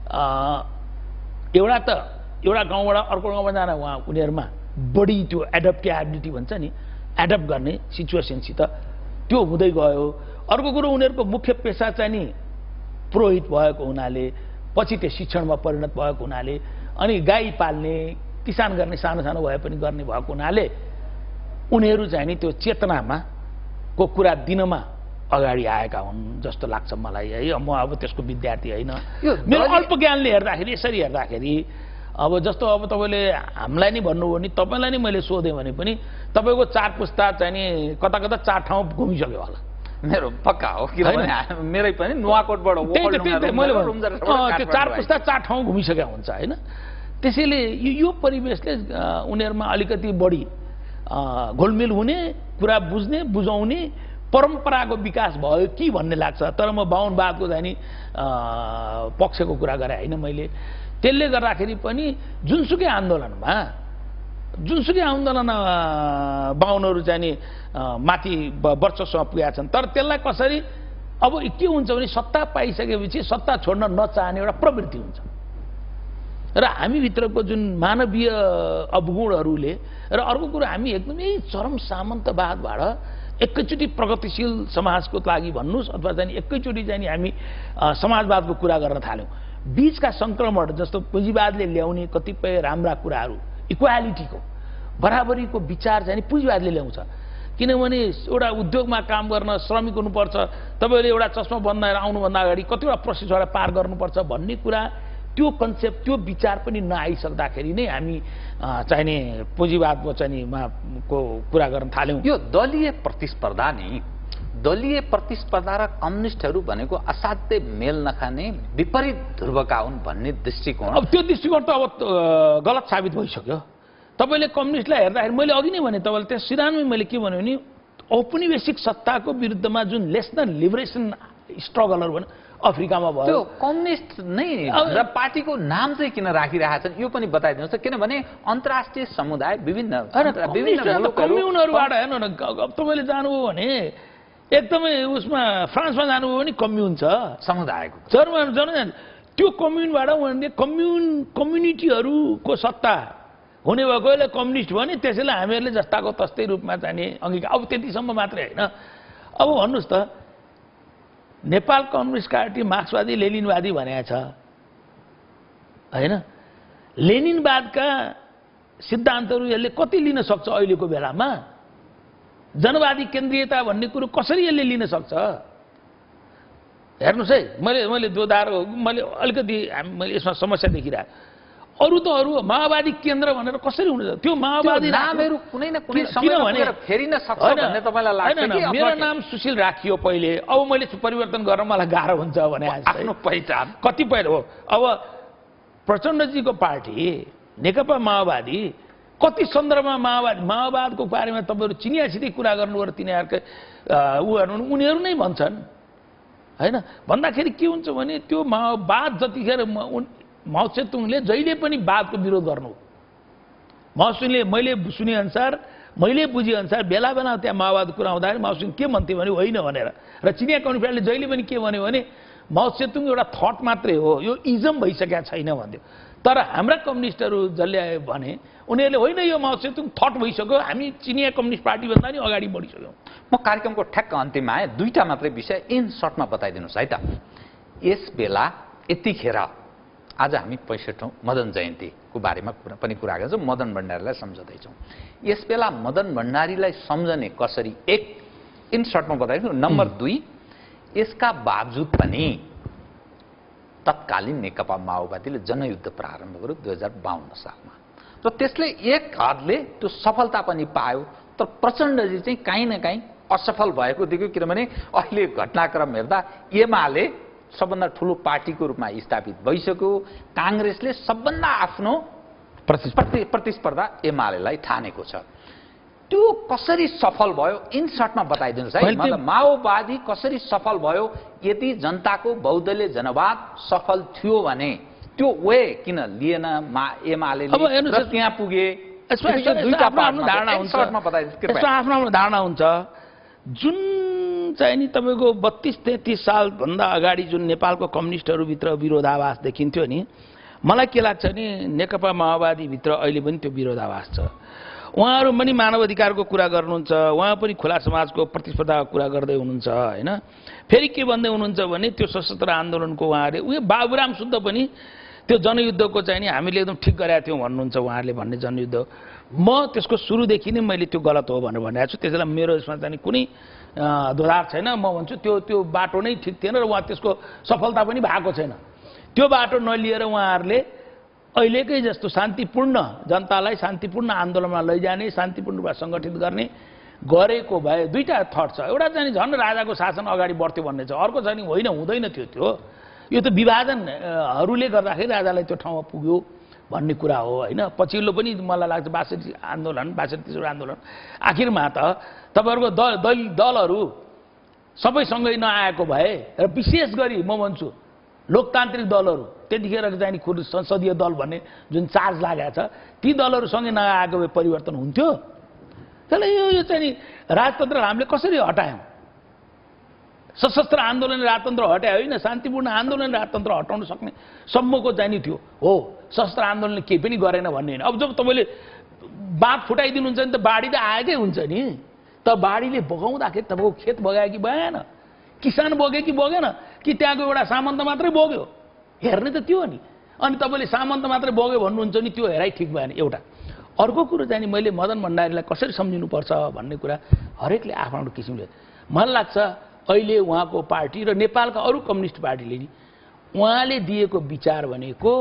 एउटा गाउँबाट अर्को गाउँमा जान उनीहरूमा बढी त्यो एडप्टेबिलिटी भन्छ नि, एडप्ट गर्ने सिचुएसनसित त्यो हुँदै गयो। अर्को कुरो उनीहरूको मुख्य पेसा चाहिँ नि पुरोहित भएको हुनाले, पछि त्यो शिक्षणमा परिणत भएको हुनाले, अनि गाई पाल्ने किसान गर्ने सानो सानो भए पनि गर्ने भएको हुनाले उनीहरू चाहिँ नि त्यो चेतनामा को कुरा दिनमा अगाडि आएका हुन् जस्तो लाग्छ मलाई है। म अब त्यसको विद्यार्थी होइन, यो मेरो अल्प ज्ञानले हेर्दाखेरि यसरी हेर्दाखेरि अब जस्तो अब तपाईँले हामीलाई नै भन्नुभयो भने तपाईँलाई नै मैले सोधेँ भने पनि तपाईँको 4 पुस्ता चाहिँ नि कता कता 4 ठाउँ घुमिसक्यो होला। मेरो पक्का हो, किनभने मेरै पनि नुवाकोटबाट मैले त्यो 4 पुस्ता 4 ठाउँ घुमिसकेका हुन्छ होइन। त्यसैले यो परिवेशले उनीहरूमा अलिकति बढी घोलमेल हुने, कुरा बुझ्ने, बुझाउने परम्पराको विकास भयो कि भन्ने लाग्छ। तर म बाहुनवादको चाहिँ नि पक्षको कुरा गरेँ होइन मैले। त्यसले गर्दाखेरि पनि जुनसुकै आन्दोलनमा बाहुनहरू चाहिँ नि माथि वर्चस्वमा पुगेका छन्। तर त्यसलाई कसरी अब के हुन्छ भने सत्ता पाइसकेपछि सत्ता छोड्न नचाहने एउटा प्रवृत्ति हुन्छ र हामीभित्रको जुन मानवीय अवगुणहरूले र अर्को कुरो हामी एकदमै चरम सामन्तवादबाट एकैचोटि प्रगतिशील समाजको लागि भन्नुहोस् अथवा चाहिँ एकैचोटि चाहिँ हामी समाजवादको कुरा गर्न थाल्यौँ। बीचका सङ्क्रमण जस्तो पुँजीवादले ल्याउने कतिपय राम्रा कुराहरू, इक्वालिटीको बराबरीको विचार चाहिँ पुँजीवादले ल्याउँछ। किनभने एउटा उद्योगमा काम गर्न श्रमिक हुनुपर्छ, तपाईँले एउटा चस्मा बनाएर आउनुभन्दा अगाडि कतिवटा प्रोसेसबाट पार गर्नुपर्छ भन्ने कुरा, त्यो कन्सेप्ट, त्यो विचार पनि नआइसक्दाखेरि नै हामी चाहिने पुँजीवादको चाहिँ को कुरा गर्न थाल्यौँ। यो दलीय प्रतिस्पर्धा र कम्युनिस्टहरू भनेको असाध्यै मेल नखाने विपरीत ध्रुवका हुन् भन्ने दृष्टिकोण। अब त्यो दृष्टिकोण त अब गलत साबित भइसक्यो। तपाईँले कम्युनिस्टलाई हेर्दाखेरि मैले अघि नै भने तपाईँले त्यस सिद्धान्तमै मैले के भन्यो भने औपनिवेशिक सत्ताको विरुद्धमा जुन नेसनल लिबरेसन स्ट्रगलहरू भने अफ्रिकामा भयो, त्यो कम्युनिस्ट नै र पार्टीको नाम चाहिँ किन राखिरहेका छन् यो पनि बताइदिनुहोस्। किनभने अन्तर्राष्ट्रिय समुदाय विभिन्न कम्युनहरूबाट हेर्नु न, तपाईँले जानुभयो भने एकदमै उसमा फ्रान्समा जानुभयो भने कम्युन छ समुदायको, जर्मन त्यो कम्युनबाट उनीहरूले कम्युनिटीहरूको सत्ता हुने भएकोले कम्युनिस्ट भने त्यसैले हामीहरूले जस्ताको तस्तै रूपमा चाहिने अङ्गीकार। अब त्यतिसम्म मात्रै होइन। अब भन्नुहोस् त, नेपाल कम्युनिस्ट पार्टी मार्क्सवादी लेनिनवादी भनेको छ होइन। लेनिनवादका सिद्धान्तहरू यसले कति लिन सक्छ अहिलेको बेलामा? जनवादी केन्द्रीयता भन्ने कुरो कसरी यसले लिन सक्छ? हेर्नुहोस् है, मैले दोधारो मैले अलिकति मैले यसमा समस्या देखिरहेको। अरू त अरू माओवादी केन्द्र भनेर कसरी हुनुहुन्छ? त्यो माओवादी नामहरू कुनै न कुनै समयमा फेरिन सक्छ भन्ने तपाईलाई लाग्छ कि? मेरो नाम सुशील राखियो पहिले, अब मैले परिवर्तन गर्न मलाई गाह्रो हुन्छ भने आफ्नो पहिचान कतिपय हो। अब प्रचण्डजीको पार्टी नेकपा माओवादी कति सन्दर्भमा माओवादको बारेमा तपाईँहरू चिनियासितै कुरा गर्नुभयो तिनीहरूकै उनीहरू नै भन्छन् होइन। भन्दाखेरि के हुन्छ भने त्यो माओवाद जतिखेर माओ सेतुङले जहिले पनि वादको विरोध गर्नु, माओ सेतुङले मैले सुनेअनुसार मैले बुझेअनुसार बेला बेला त्यहाँ माओवादको कुरा आउँदाखेरि माओ सेतुङ के भन्थे भने होइन भनेर, र चिनिया कम्युनिस्ट पार्टीले जहिले पनि के भन्यो भने माओ सेतुङ एउटा थट मात्रै हो, यो इजम भइसकेका छैन भन्थ्यो। तर हाम्रा कम्युनिस्टहरू जसले भने उनीहरूले होइन यो माओ सेतुङ थट भइसक्यो, हामी चिनिया कम्युनिस्ट पार्टीभन्दा नि अगाडि बढिसक्यौँ। म कार्यक्रमको ठ्याक्क अन्तिममा आएँ, दुईटा मात्रै विषय इन सर्टमा बताइदिनुहोस् है त। यस बेला यतिखेर आज हामी 65औं मदन जयन्तीको बारेमा पनि कुरा गर्छौँ, मदन भण्डारीलाई सम्झँदैछौँ। यस बेला मदन भण्डारीलाई सम्झने कसरी, एक इन सर्टमा बताइदिनु। नम्बर 2, यसका बावजुद पनि तत्कालीन नेकपा माओवादीले जनयुद्ध प्रारम्भ गर्यो 2052 सालमा र त्यसले एक हदले त्यो सफलता पनि पायो। तर प्रचण्डजी चाहिँ काहीँ न काहीँ असफल भएको देख्यो। किनभने अहिले घटनाक्रम हेर्दा एमाले सबभन्दा ठुलो पार्टीको रूपमा स्थापित भइसक्यो, काङ्ग्रेसले सबभन्दा आफ्नो प्रतिस्पर्धा एमालेलाई ठानेको छ। त्यो कसरी सफल भयो इन सर्टमा बताइदिनुहोस् है। मतलब माओवादी कसरी सफल भयो? यदि जनताको बहुदलीय जनवाद सफल थियो भने त्यो वे किन लिएन एमालेले र त्यहाँ पुगे? आफ्नो धारणा हुन्छ जुन चाहिँ नि तपाईँको 32-33 सालभन्दा अगाडि जुन नेपालको कम्युनिस्टहरूभित्र विरोधाभास देखिन्थ्यो नि, मलाई के लाग्छ नि नेकपा माओवादीभित्र अहिले पनि त्यो विरोधाभास छ। उहाँहरू पनि मानव अधिकारको कुरा गर्नुहुन्छ, उहाँ पनि खुला समाजको प्रतिस्पर्धाको कुरा गर्दै हुनुहुन्छ होइन। फेरि के भन्दै हुनुहुन्छ भने त्यो सशस्त्र आन्दोलनको उहाँहरूले बाबुराम शुद्ध पनि त्यो जनयुद्धको चाहिँ नि हामीले एकदम ठिक गरेका थियौँ भन्नुहुन्छ उहाँहरूले भन्ने जनयुद्ध म त्यसको सुरुदेखि नै मैले त्यो गलत हो भनेर भनिरहेको छु। त्यसैले मेरो यसमा चाहिँ कुनै दोधार छैन। म भन्छु त्यो बाटो नै ठिक थिएन र उहाँ त्यसको सफलता पनि भएको छैन। त्यो बाटो नलिएर उहाँहरूले अहिलेकै जस्तो शान्तिपूर्ण जनतालाई शान्तिपूर्ण आन्दोलनमा लैजाने शान्तिपूर्ण रूपमा सङ्गठित गर्ने गरेको भए दुईटा थट छ। एउटा चाहिँ झन् राजाको शासन अगाडि बढ्थ्यो भन्ने छ, अर्को चाहिँ होइन हुँदैन थियो। यो त विभाजनहरूले गर्दाखेरि राजालाई त्यो ठाउँमा पुग्यो भन्ने कुरा हो होइन। पछिल्लो पनि मलाई लाग्छ ६२ आन्दोलन ६२ आन्दोलन आखिरमा त तपाईँहरूको दलहरू सबैसँगै नआएको भए र विशेष गरी म भन्छु लोकतान्त्रिक दलहरू त्यतिखेर चाहिँ संसदीय दल भन्ने जुन चार्ज लागेको छ ती दलहरूसँगै नआएको भए परिवर्तन हुन्थ्यो। त्यसलाई यो चाहिँ नि राजतन्त्र हामीले कसरी हटायौँ? सशस्त्र आन्दोलन राजतन्त्र हटायो होइन, शान्तिपूर्ण आन्दोलन राजतन्त्र हटाउन सक्ने सम्मको चाहिँ नि थियो हो। सशस्त्र आन्दोलनले केही पनि गरेन भन्ने होइन। अब जब तपाईँले बाँध फुटाइदिनुहुन्छ नि त बाढी त आएकै हुन्छ नि। त बाढीले बगाउँदाखेरि तपाईँको खेत बगायो कि बगाएन, किसान बग्यो कि बगेन, कि त्यहाँको एउटा सामन्त मात्रै बग्यो? हेर्ने त त्यो हो नि। अनि तपाईँले सामन्त मात्रै बग्यो भन्नुहुन्छ नि, त्यो हेराइ ठिक भएन। एउटा अर्को कुरो चाहिँ नि मैले मदन भण्डारीलाई कसरी सम्झिनुपर्छ भन्ने कुरा हरेकले आफ्नो किसिमले मलाई लाग्छ। अहिले उहाँको पार्टी र नेपालका अरू कम्युनिस्ट पार्टीले नि उहाँले दिएको विचार भनेको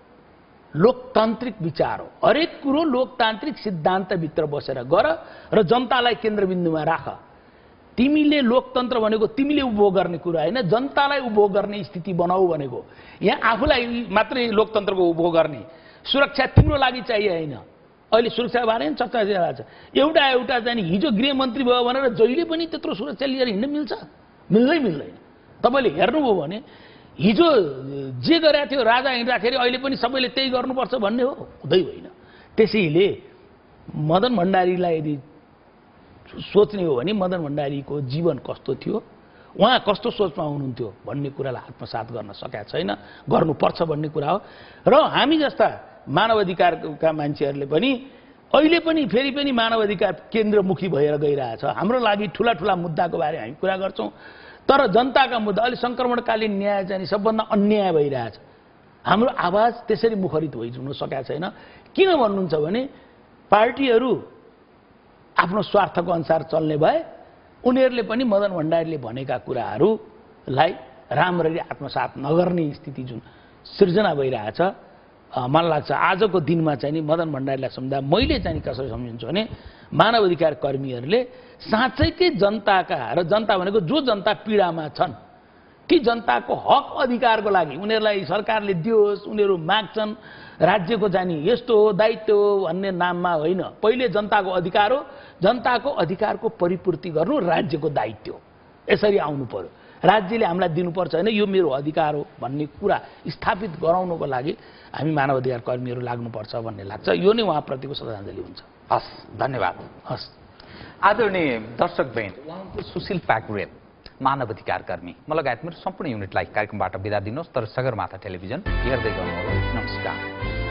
लोकतान्त्रिक विचार हो। हरेक कुरो लोकतान्त्रिक सिद्धान्तभित्र बसेर गर र जनतालाई केन्द्रबिन्दुमा राख। तिमीले लोकतन्त्र भनेको तिमीले उपभोग गर्ने कुरा होइन, जनतालाई उपभोग गर्ने स्थिति बनाऊ भनेको। यहाँ आफूलाई मात्रै लोकतन्त्रको उपभोग गर्ने, सुरक्षा तिम्रो लागि चाहिए होइन। अहिले सुरक्षा बारे नि चर्चा भइरहेको छ। एउटा चाहिँ हिजो गृहमन्त्री भयो भनेर जहिले पनि त्यत्रो सुरक्षा लिएर हिँड्न मिल्छ? मिल्दैन। तपाईँले हेर्नुभयो भने हिजो जे गरेको थियो राजा हिँड्दाखेरि अहिले पनि सबैले त्यही गर्नुपर्छ भन्ने हो? हुँदै होइन। त्यसैले मदन भण्डारीलाई यदि सोच्ने हो भने मदन भण्डारीको जीवन कस्तो थियो, उहाँ कस्तो सोचमा हुनुहुन्थ्यो भन्ने कुरालाई आत्मसात गर्न सकेका छैन, गर्नुपर्छ भन्ने कुरा हो। र हामी जस्ता मानवाधिकारका मान्छेहरूले पनि अहिले पनि फेरि पनि मानवाधिकार केन्द्रमुखी भएर गइरहेछ। हाम्रो लागि ठुला मुद्दाको बारे हामी कुरा गर्छौँ, तर जनताका मुद्दा अहिले सङ्क्रमणकालीन न्याय चाहिँ सबभन्दा अन्याय भइरहेछ। हाम्रो आवाज त्यसरी मुखरित हुन सकेका छैन। किन भन्नुहुन्छ भने पार्टीहरू आफ्नो स्वार्थको अनुसार चल्ने भए उनीहरूले पनि मदन भण्डारीले भनेका कुराहरूलाई राम्ररी आत्मसात नगर्ने स्थिति जुन सृजना भइरहेछ। मलाई लाग्छ आजको दिनमा चाहिँ नि मदन भण्डारीलाई सम्झ्दा मैले चाहिँ कसरी सम्झिन्छु भने मानवाधिकार कर्मीहरूले साँच्चैकै जनताका र जनता भनेको जो जनता पीडामा छन् ती जनताको हक अधिकारको लागि उनीहरूलाई सरकारले दियोस्, उनीहरू माग्छन् राज्यको जानी यस्तो हो दायित्व हो भन्ने नाममा होइन। पहिले जनताको अधिकार हो, जनताको अधिकारको परिपूर्ति गर्नु राज्यको दायित्व हो। यसरी आउनु पर्यो। राज्यले हामीलाई दिनुपर्छ होइन, यो मेरो अधिकार हो भन्ने कुरा स्थापित गराउनको लागि हामी मानवाधिकार कर्मीहरू लाग्नुपर्छ भन्ने लाग्छ। यो नै उहाँप्रतिको श्रद्धाञ्जली हुन्छ। हस्, धन्यवाद। हस्। आदरणीय दर्शकवृन्द, उहाँको सुशील प्याकुरेल मानवाधिकार कर्मी म लगायत मेरो सम्पूर्ण युनिटलाई कार्यक्रमबाट बिदा दिनुहोस्। तर सगरमाथा टेलिभिजन हेर्दै गर्नुहोला। नमस्कार।